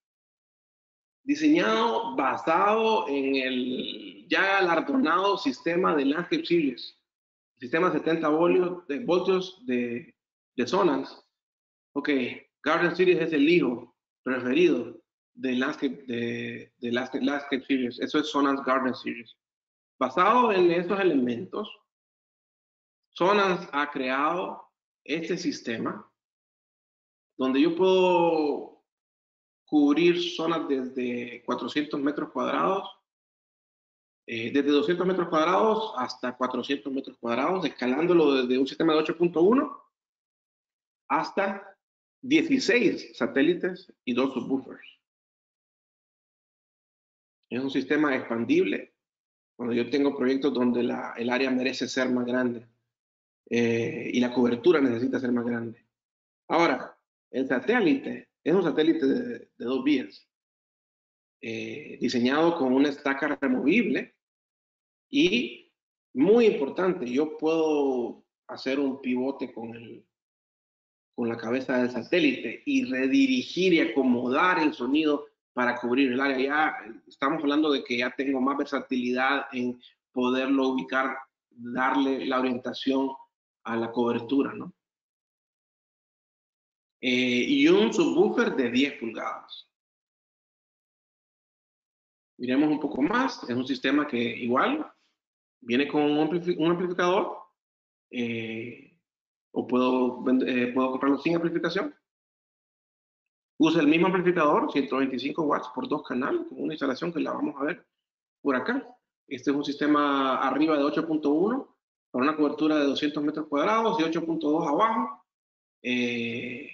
S1: diseñado basado en el ya galardonado sistema de Landscape Series, sistema setenta voltios de, voltios de, de zonas. Ok, Garden Series es el hijo preferido de Landscape, de, de Landscape, Landscape Series. Eso es Zonas Garden Series. Basado en esos elementos, Zonas ha creado este sistema donde yo puedo cubrir zonas desde cuatrocientos metros cuadrados, eh, desde doscientos metros cuadrados hasta cuatrocientos metros cuadrados, escalándolo desde un sistema de ocho punto uno hasta dieciséis satélites y dos subwoofers. Es un sistema expandible cuando yo tengo proyectos donde la, el área merece ser más grande eh, y la cobertura necesita ser más grande. Ahora, el satélite es un satélite de, de dos vías, eh, diseñado con una estaca removible y, muy importante, yo puedo hacer un pivote con, el, con la cabeza del satélite y redirigir y acomodar el sonido para cubrir el área. Ya estamos hablando de que ya tengo más versatilidad en poderlo ubicar, darle la orientación a la cobertura, ¿no? Eh, y un subwoofer de diez pulgadas. Miremos un poco más. Es un sistema que igual viene con un, amplific un amplificador eh, o puedo, eh, puedo comprarlo sin amplificación. Usa el mismo amplificador, ciento veinticinco watts por dos canales, con una instalación que la vamos a ver por acá. Este es un sistema arriba de ocho punto uno para una cobertura de doscientos metros cuadrados y ocho punto dos abajo. Eh,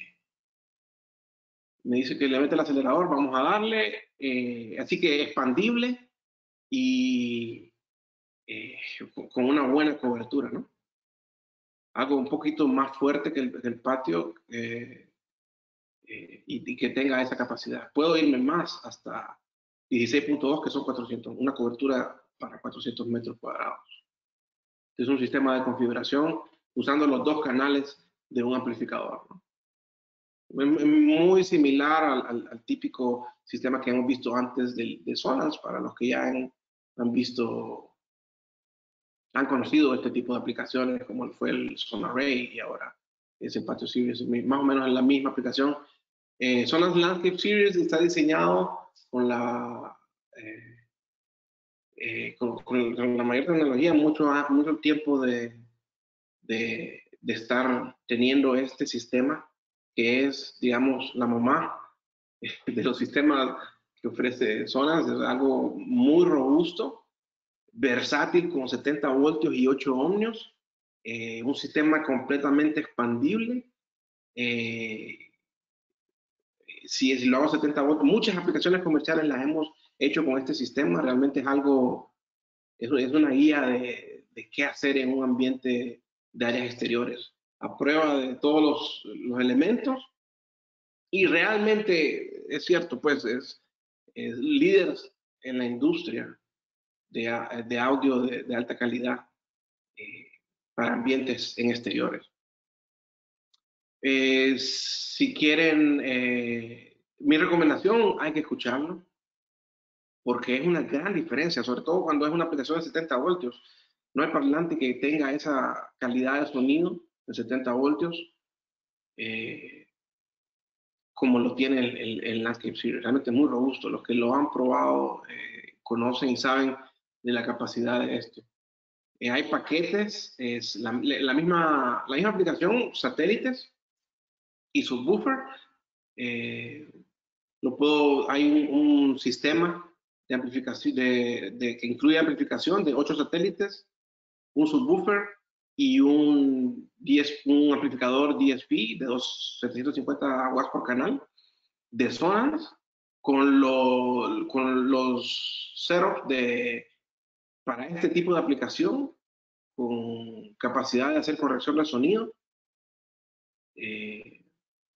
S1: me dice que le mete el acelerador, vamos a darle. Eh, así que expandible y eh, con una buena cobertura, ¿no? Algo un poquito más fuerte que el, que el patio eh, eh, y, y que tenga esa capacidad. Puedo irme más hasta dieciséis punto dos, que son cuatrocientos, una cobertura para cuatrocientos metros cuadrados. Es un sistema de configuración usando los dos canales de un amplificador, ¿no? Muy similar al, al, al típico sistema que hemos visto antes de, de Sonance, para los que ya han, han visto, han conocido este tipo de aplicaciones, como fue el SonArray y ahora ese Patio Series, más o menos en la misma aplicación. Eh, Sonance Landscape Series está diseñado con la, eh, eh, con, con, con la mayor tecnología, mucho, mucho tiempo de, de, de estar teniendo este sistema, que es, digamos, la mamá de los sistemas que ofrece Sonance. Es algo muy robusto, versátil, con setenta voltios y ocho ohmios, eh, un sistema completamente expandible. Eh, si, si lo hago setenta voltios, muchas aplicaciones comerciales las hemos hecho con este sistema. Realmente es algo, es, es una guía de, de qué hacer en un ambiente de áreas exteriores, a prueba de todos los, los elementos. Y realmente es cierto, pues es, es líder en la industria de, de audio de, de, alta calidad eh, para ambientes en exteriores. Eh, si quieren, eh, mi recomendación, hay que escucharlo, porque es una gran diferencia, sobre todo cuando es una aplicación de setenta voltios. No hay parlante que tenga esa calidad de sonido de setenta voltios eh, como lo tiene el, el, el Landscape Series. Realmente es muy robusto. Los que lo han probado eh, conocen y saben de la capacidad de esto. Eh, hay paquetes, es la, la, misma, la misma aplicación, satélites y subwoofer. Eh, lo puedo, hay un, un sistema de amplificación de, de, que incluye amplificación de ocho satélites, un subwoofer y un, un amplificador D S P de setecientos cincuenta watts por canal de Sonance, con, lo, con los setups de, para este tipo de aplicación, con capacidad de hacer corrección de sonido. Eh,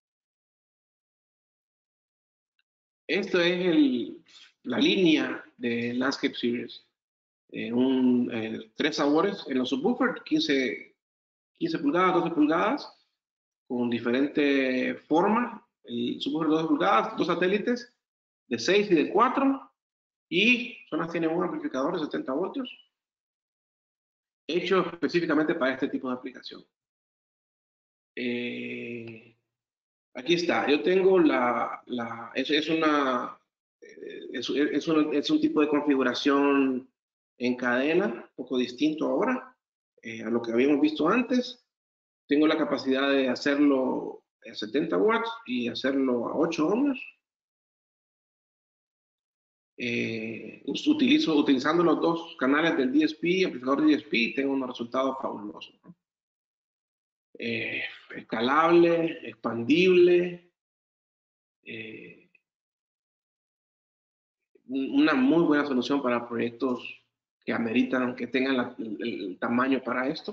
S1: esto es el, la línea de Landscape Series. Eh, un, eh, tres sabores en los subwoofers, quince, quince pulgadas, doce pulgadas, con diferente forma. El subwoofer de doce pulgadas, dos satélites de seis y de cuatro, y Sonance tiene un amplificador de setenta voltios, hecho específicamente para este tipo de aplicación. Eh, aquí está, yo tengo la, la es, es, una, es, es, un, es un tipo de configuración en cadena, un poco distinto ahora eh, a lo que habíamos visto antes. Tengo la capacidad de hacerlo a setenta watts y hacerlo a ocho ohmios. Eh, utilizo, utilizando los dos canales del D S P, amplificador de D S P, tengo unos resultados fabulosos, ¿no? Eh, escalable, expandible, eh, una muy buena solución para proyectos que ameritan, que tengan la, el, el tamaño para esto.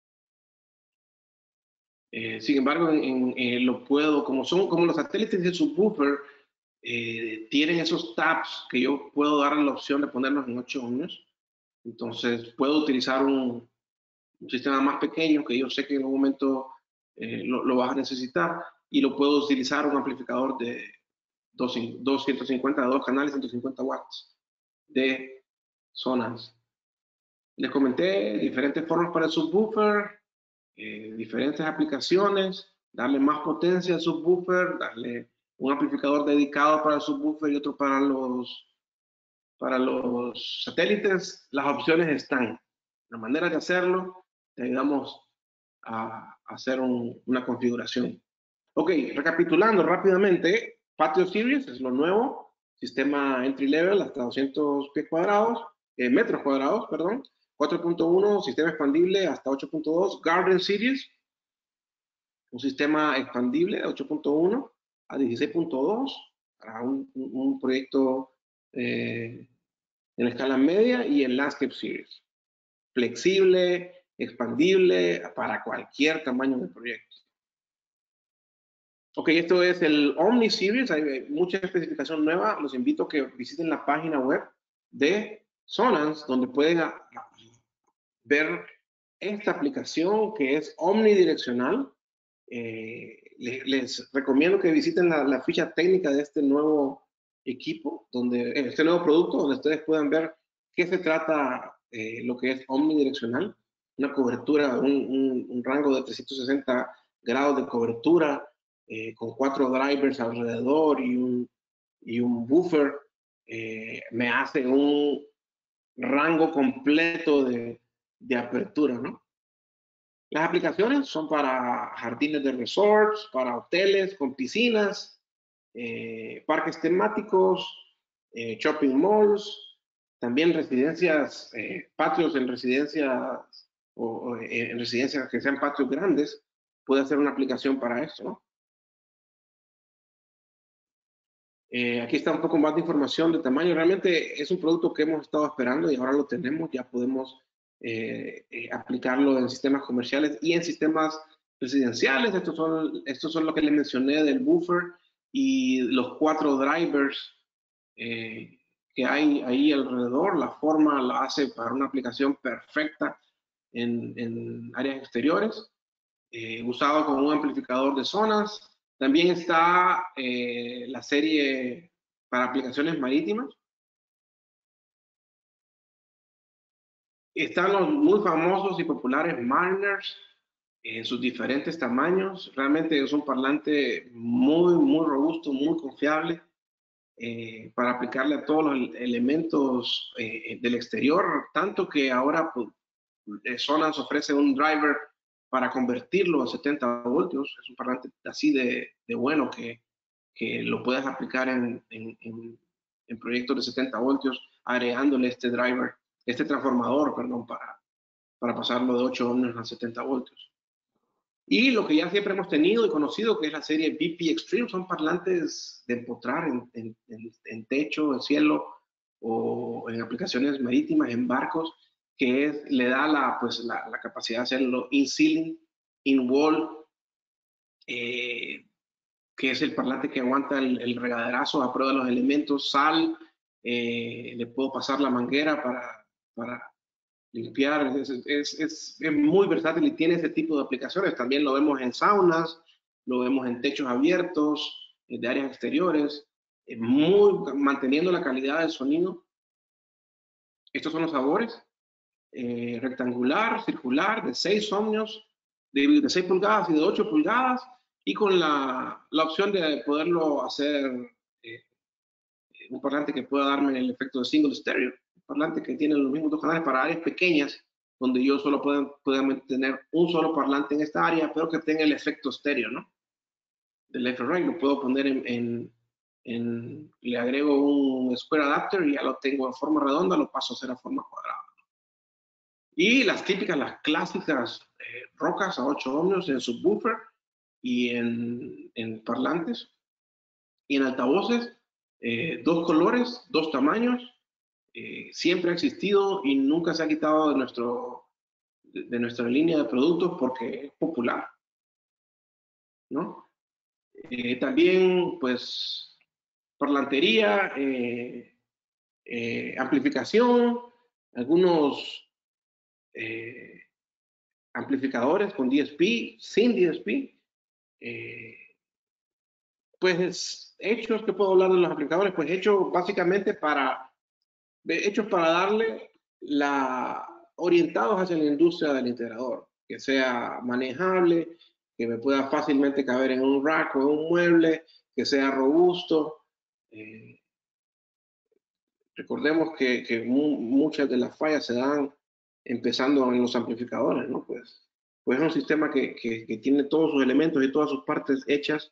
S1: Eh, sin embargo, en, en, eh, lo puedo, como son como los satélites de subwoofer, eh, tienen esos tabs que yo puedo dar la opción de ponerlos en ocho ohmios. Entonces, puedo utilizar un, un sistema más pequeño que yo sé que en algún momento eh, lo, lo vas a necesitar, y lo puedo utilizar un amplificador de doscientos cincuenta, dos canales, ciento cincuenta watts de Sonance. Les comenté diferentes formas para el subwoofer, eh, diferentes aplicaciones, darle más potencia al subwoofer, darle un amplificador dedicado para el subwoofer y otro para los, para los satélites. Las opciones están. La manera de hacerlo, te ayudamos a, a hacer un, una configuración. Ok, recapitulando rápidamente, Patio Series es lo nuevo, sistema entry level hasta doscientos pies cuadrados, eh, metros cuadrados, perdón, cuatro punto uno, sistema expandible hasta ocho punto dos, Garden Series, un sistema expandible de ocho punto uno a dieciséis punto dos para un, un, un proyecto eh, en escala media, y el Landscape Series, flexible, expandible para cualquier tamaño de proyecto. Ok, esto es el Omni Series, hay mucha especificación nueva. Los invito a que visiten la página web de Sonance, donde pueden ver esta aplicación que es omnidireccional. Eh, les, les, recomiendo que visiten la, la, ficha técnica de este nuevo equipo, donde este nuevo producto, donde ustedes puedan ver qué se trata eh, lo que es omnidireccional, una cobertura, un, un, un rango de trescientos sesenta grados de cobertura, eh, con cuatro drivers alrededor y un, y un buffer, eh, me hace un rango completo de, de apertura, ¿no? Las aplicaciones son para jardines de resorts, para hoteles con piscinas, eh, parques temáticos, eh, shopping malls, también residencias, eh, patios en residencias o, o en residencias que sean patios grandes, puede hacer una aplicación para eso, ¿no? Eh, aquí está un poco más de información de tamaño. Realmente es un producto que hemos estado esperando y ahora lo tenemos. Ya podemos eh, eh, aplicarlo en sistemas comerciales y en sistemas residenciales. Estos son, estos son lo que les mencioné del buffer y los cuatro drivers eh, que hay ahí alrededor. La forma la hace para una aplicación perfecta en, en áreas exteriores, eh, usado con un amplificador de zonas. También está eh, la serie para aplicaciones marítimas. Están los muy famosos y populares Mariners en sus diferentes tamaños. Realmente es un parlante muy, muy robusto, muy confiable eh, para aplicarle a todos los elementos eh, del exterior, tanto que ahora pues, Sonance ofrece un driver para convertirlo a setenta voltios. Es un parlante así de, de bueno que, que, lo puedes aplicar en, en, en, en proyectos de setenta voltios, agregándole este driver, este transformador, perdón, para, para pasarlo de ocho ohmios a setenta voltios. Y lo que ya siempre hemos tenido y conocido, que es la serie B P Extreme, son parlantes de empotrar en, en, en, en techo, en cielo o en aplicaciones marítimas, en barcos, que es, le da la, pues, la, la capacidad de hacerlo in-ceiling, in-wall, eh, que es el parlante que aguanta el, el regaderazo a prueba de los elementos, sal, eh, le puedo pasar la manguera para, para limpiar, es, es, es, es, muy versátil y tiene ese tipo de aplicaciones. También lo vemos en saunas, lo vemos en techos abiertos, de áreas exteriores, muy, manteniendo la calidad del sonido. Estos son los sabores, eh, rectangular, circular, de seis ohmios, de, de seis pulgadas y de ocho pulgadas, y con la, la opción de poderlo hacer eh, un parlante que pueda darme el efecto de single stereo, un parlante que tiene los mismos dos canales para áreas pequeñas, donde yo solo pueda, pueda tener un solo parlante en esta área, pero que tenga el efecto estéreo, ¿no? Del left and right, lo puedo poner en, en, en, le agrego un square adapter y ya lo tengo en forma redonda, lo paso a hacer a forma cuadrada. Y las típicas, las clásicas eh, rocas a ocho ohmios en subwoofer y en, en parlantes y en altavoces, eh, dos colores, dos tamaños, eh, siempre ha existido y nunca se ha quitado de, nuestro, de, de nuestra línea de productos porque es popular, ¿no? Eh, también, pues, parlantería, eh, eh, amplificación, algunos eh, amplificadores con D S P, sin D S P, eh, pues hechos, que puedo hablar de los amplificadores, pues hechos básicamente para, hechos para darle la, orientados hacia la industria del integrador, que sea manejable, que me pueda fácilmente caber en un rack o en un mueble, que sea robusto. Eh, recordemos que, que mu muchas de las fallas se dan empezando en los amplificadores, ¿no? Pues, pues es un sistema que, que, que tiene todos sus elementos y todas sus partes hechas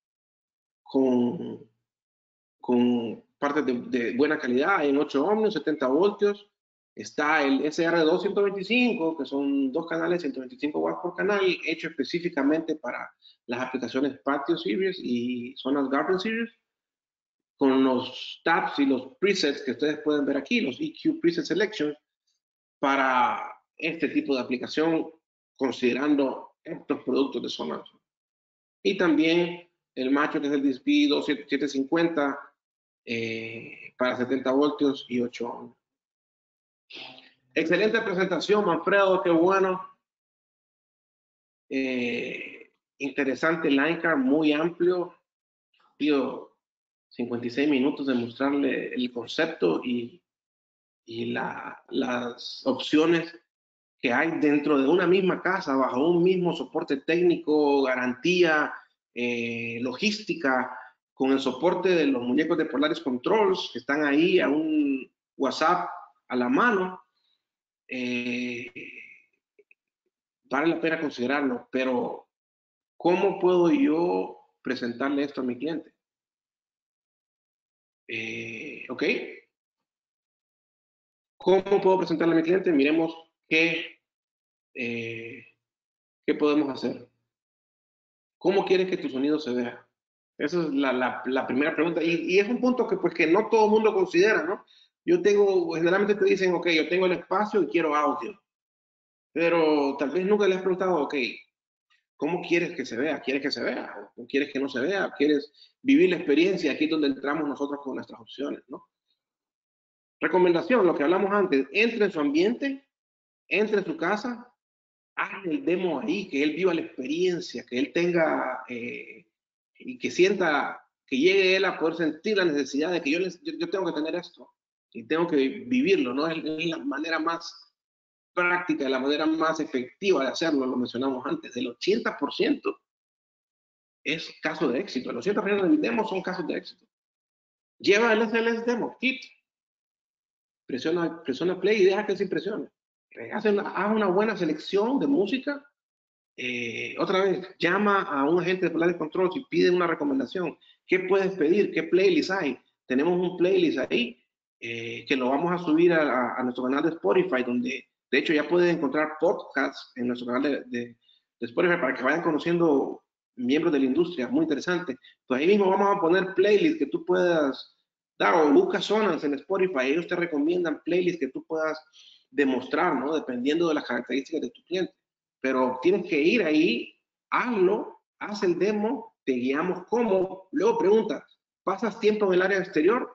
S1: con, con partes de, de buena calidad, en ocho ohmios, setenta voltios. Está el S R dos ciento veinticinco, que son dos canales, ciento veinticinco watts por canal, hecho específicamente para las aplicaciones Patio Series y Sonance Garden Series, con los tabs y los presets que ustedes pueden ver aquí, los E Q Preset Selection, para este tipo de aplicación, considerando estos productos de Sonance. Y también el macho que es el D S P dos mil setecientos cincuenta eh, para setenta voltios y ocho ohms. Excelente presentación, Manfredo, qué bueno. Eh, interesante line card, muy amplio. Pido cincuenta y seis minutos de mostrarle el concepto y, y la, las opciones que hay dentro de una misma casa, bajo un mismo soporte técnico, garantía, eh, logística, con el soporte de los muñecos de Polaris Controls, que están ahí a un WhatsApp a la mano. Eh, vale la pena considerarlo, pero ¿cómo puedo yo presentarle esto a mi cliente? Eh, ¿Ok? ¿Cómo puedo presentarle a mi cliente? Miremos qué, eh, qué podemos hacer. ¿Cómo quieres que tu sonido se vea? Esa es la, la, la primera pregunta. Y, y, es un punto que, pues, que no todo el mundo considera, ¿no? Yo tengo, generalmente te dicen, ok, yo tengo el espacio y quiero audio. Pero tal vez nunca le has preguntado, ok, ¿cómo quieres que se vea? ¿Quieres que se vea? ¿O quieres que no se vea? ¿Quieres vivir la experiencia? Aquí es donde entramos nosotros con nuestras opciones, ¿no? Recomendación, lo que hablamos antes, entre en su ambiente, entre en su casa, hazle el demo ahí, que él viva la experiencia, que él tenga eh, y que sienta, que llegue él a poder sentir la necesidad de que yo, yo, yo tengo que tener esto y tengo que vivirlo, ¿no? Es, es la manera más práctica, la manera más efectiva de hacerlo, lo mencionamos antes, del ochenta por ciento es caso de éxito, el ochenta por ciento de mis demos son casos de éxito. Lleva el S L S demo, kit, presiona, presiona play y deja que se impresione. Haz una, haz una buena selección de música. Eh, otra vez, llama a un agente de Polaris Controls y pide una recomendación. ¿Qué puedes pedir? ¿Qué playlist hay? Tenemos un playlist ahí eh, que lo vamos a subir a, a, a nuestro canal de Spotify, donde de hecho ya pueden encontrar podcasts en nuestro canal de, de, de Spotify para que vayan conociendo miembros de la industria. Muy interesante. Pues ahí mismo vamos a poner playlists que tú puedas dar o busca zonas en Spotify. Ellos te recomiendan playlists que tú puedas demostrar, ¿no? Dependiendo de las características de tu cliente. Pero tienes que ir ahí, hazlo, haz el demo, te guiamos cómo. Luego pregunta, ¿pasas tiempo en el área exterior?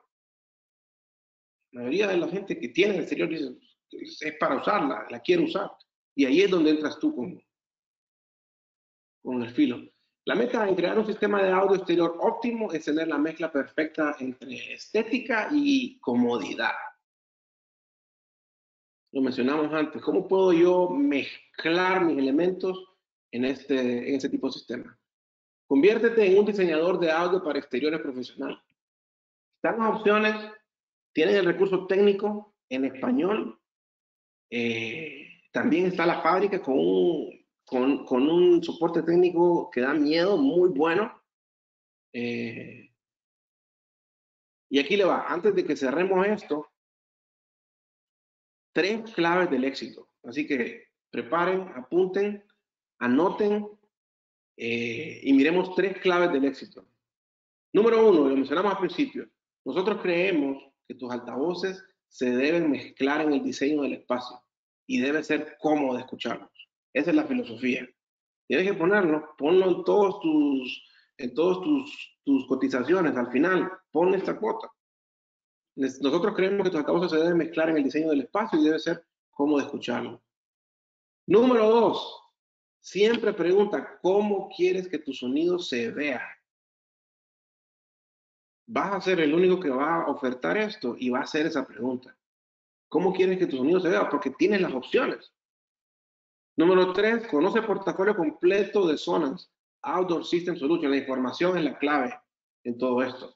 S1: La mayoría de la gente que tiene el exterior dice, es para usarla, la quiero usar. Y ahí es donde entras tú con, con el filo. La meta en crear un sistema de audio exterior óptimo es tener la mezcla perfecta entre estética y comodidad. Lo mencionamos antes. ¿Cómo puedo yo mezclar mis elementos en este, en este tipo de sistema? Conviértete en un diseñador de audio para exteriores profesional. Están las opciones, tienen el recurso técnico en español. Eh, también está la fábrica con un, con, con un soporte técnico que da miedo, muy bueno. Eh, y aquí le va, antes de que cerremos esto, tres claves del éxito. Así que preparen, apunten, anoten eh, y miremos tres claves del éxito. Número uno, lo mencionamos al principio, nosotros creemos que tus altavoces se deben mezclar en el diseño del espacio y debe ser cómodo escucharlos. Esa es la filosofía. Tienes que ponerlo, ponlo en todos tus, en todos tus, tus cotizaciones. Al final, pon esta cuota. Nosotros creemos que tus altavoces se deben mezclar en el diseño del espacio y debe ser cómodo escucharlo. Número dos, siempre pregunta, ¿cómo quieres que tu sonido se vea? Vas a ser el único que va a ofertar esto y va a hacer esa pregunta. ¿Cómo quieres que tu sonido se vea? Porque tienes las opciones. Número tres, conoce el portafolio completo de Sonance Outdoor System Solution. La información es la clave en todo esto.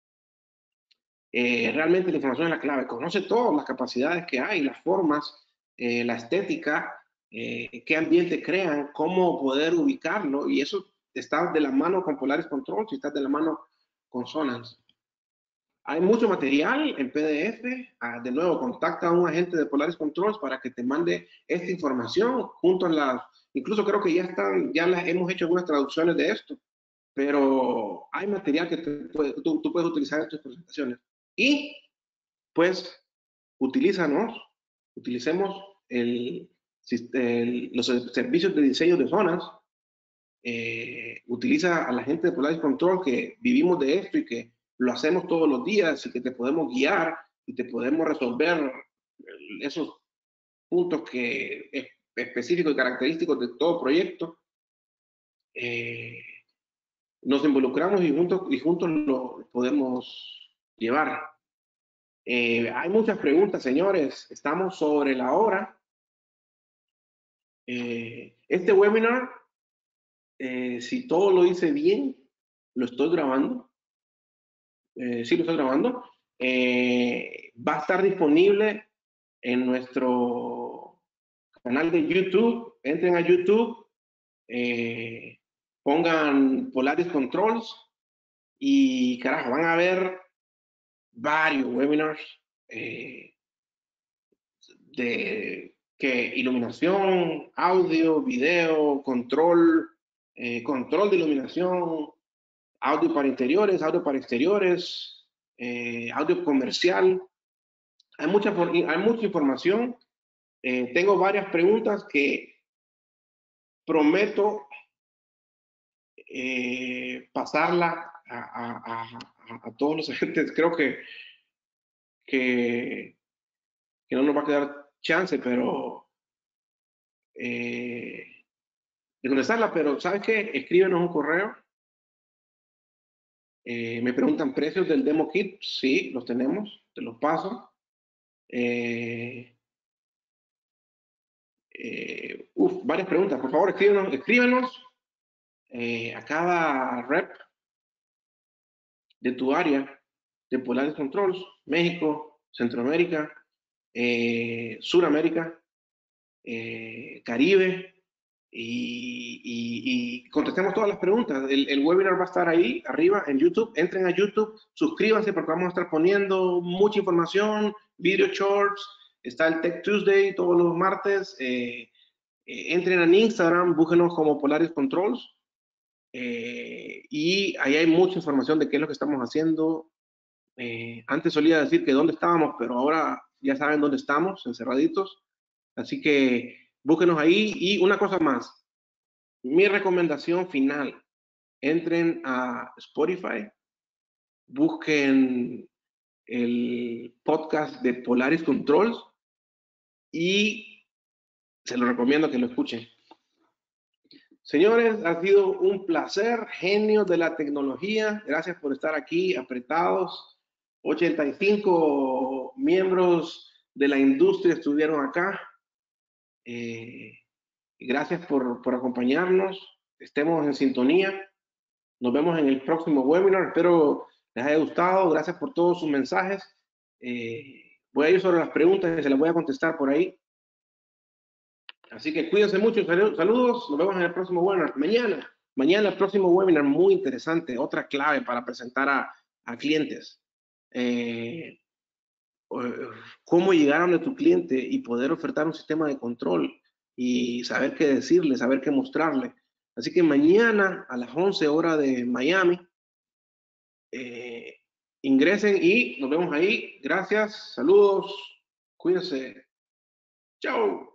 S1: Eh, realmente la información es la clave. Conoce todas las capacidades que hay, las formas, eh, la estética, eh, qué ambiente crean, cómo poder ubicarlo. Y eso está de la mano con Polaris Controls y está de la mano con Sonance. Hay mucho material en P D F. Ah, de nuevo, contacta a un agente de Polaris Controls para que te mande esta información junto a las, incluso creo que ya están, ya las hemos hecho algunas traducciones de esto, pero hay material que te puede, tú, tú puedes utilizar en tus presentaciones. Y pues, utilízanos, utilicemos el, el, los servicios de diseño de zonas eh, utiliza a la gente de Polaris Control que vivimos de esto y que lo hacemos todos los días y que te podemos guiar y te podemos resolver esos puntos que es específicos y característicos de todo proyecto. Eh, nos involucramos y juntos, y juntos lo podemos llevar. Eh, hay muchas preguntas, señores. Estamos sobre la hora. Eh, este webinar, eh, si todo lo hice bien, lo estoy grabando. Eh, sí, lo estoy grabando. Eh, va a estar disponible en nuestro canal de YouTube. Entren a YouTube, eh, pongan Polaris Controls y carajo, van a ver varios webinars eh, de que iluminación, audio, video, control, eh, control de iluminación, audio para interiores, audio para exteriores, eh, audio comercial. Hay mucha, hay mucha información. Eh, tengo varias preguntas que prometo eh, pasarla a, a, a, a, todos los agentes. Creo que, que, que no nos va a quedar chance, pero eh, de contestarla, pero ¿sabes qué? Escríbenos un correo. Eh, me preguntan precios del demo kit. Sí, los tenemos, te los paso. Eh, eh, uf, varias preguntas. Por favor, escríbenos, escríbenos eh, a cada rep de tu área de Polaris Controls, México, Centroamérica, eh, Suramérica, eh, Caribe, y, y, y, contestemos todas las preguntas. El, el webinar va a estar ahí arriba en YouTube. Entren a YouTube, suscríbanse porque vamos a estar poniendo mucha información, video shorts, está el Tech Tuesday todos los martes. Eh, eh, entren en Instagram, búsquenos como Polaris Controls. Eh, y ahí hay mucha información de qué es lo que estamos haciendo. Eh, antes solía decir que dónde estábamos, pero ahora ya saben dónde estamos, encerraditos. Así que búsquenos ahí. Y una cosa más, mi recomendación final, entren a Spotify, busquen el podcast de Polaris Controls y se lo recomiendo que lo escuchen. Señores, ha sido un placer, genios de la tecnología. Gracias por estar aquí apretados. ochenta y cinco miembros de la industria estuvieron acá. Eh, gracias por, por acompañarnos. Estemos en sintonía. Nos vemos en el próximo webinar. Espero les haya gustado. Gracias por todos sus mensajes. Eh, voy a ir sobre las preguntas y se las voy a contestar por ahí. Así que cuídense mucho. Saludos. Nos vemos en el próximo webinar. Mañana, mañana el próximo webinar muy interesante. Otra clave para presentar a, a clientes. Eh, cómo llegar a donde tu cliente y poder ofertar un sistema de control y saber qué decirle, saber qué mostrarle. Así que mañana a las once horas de Miami, eh, ingresen y nos vemos ahí. Gracias, saludos, cuídense. Chao.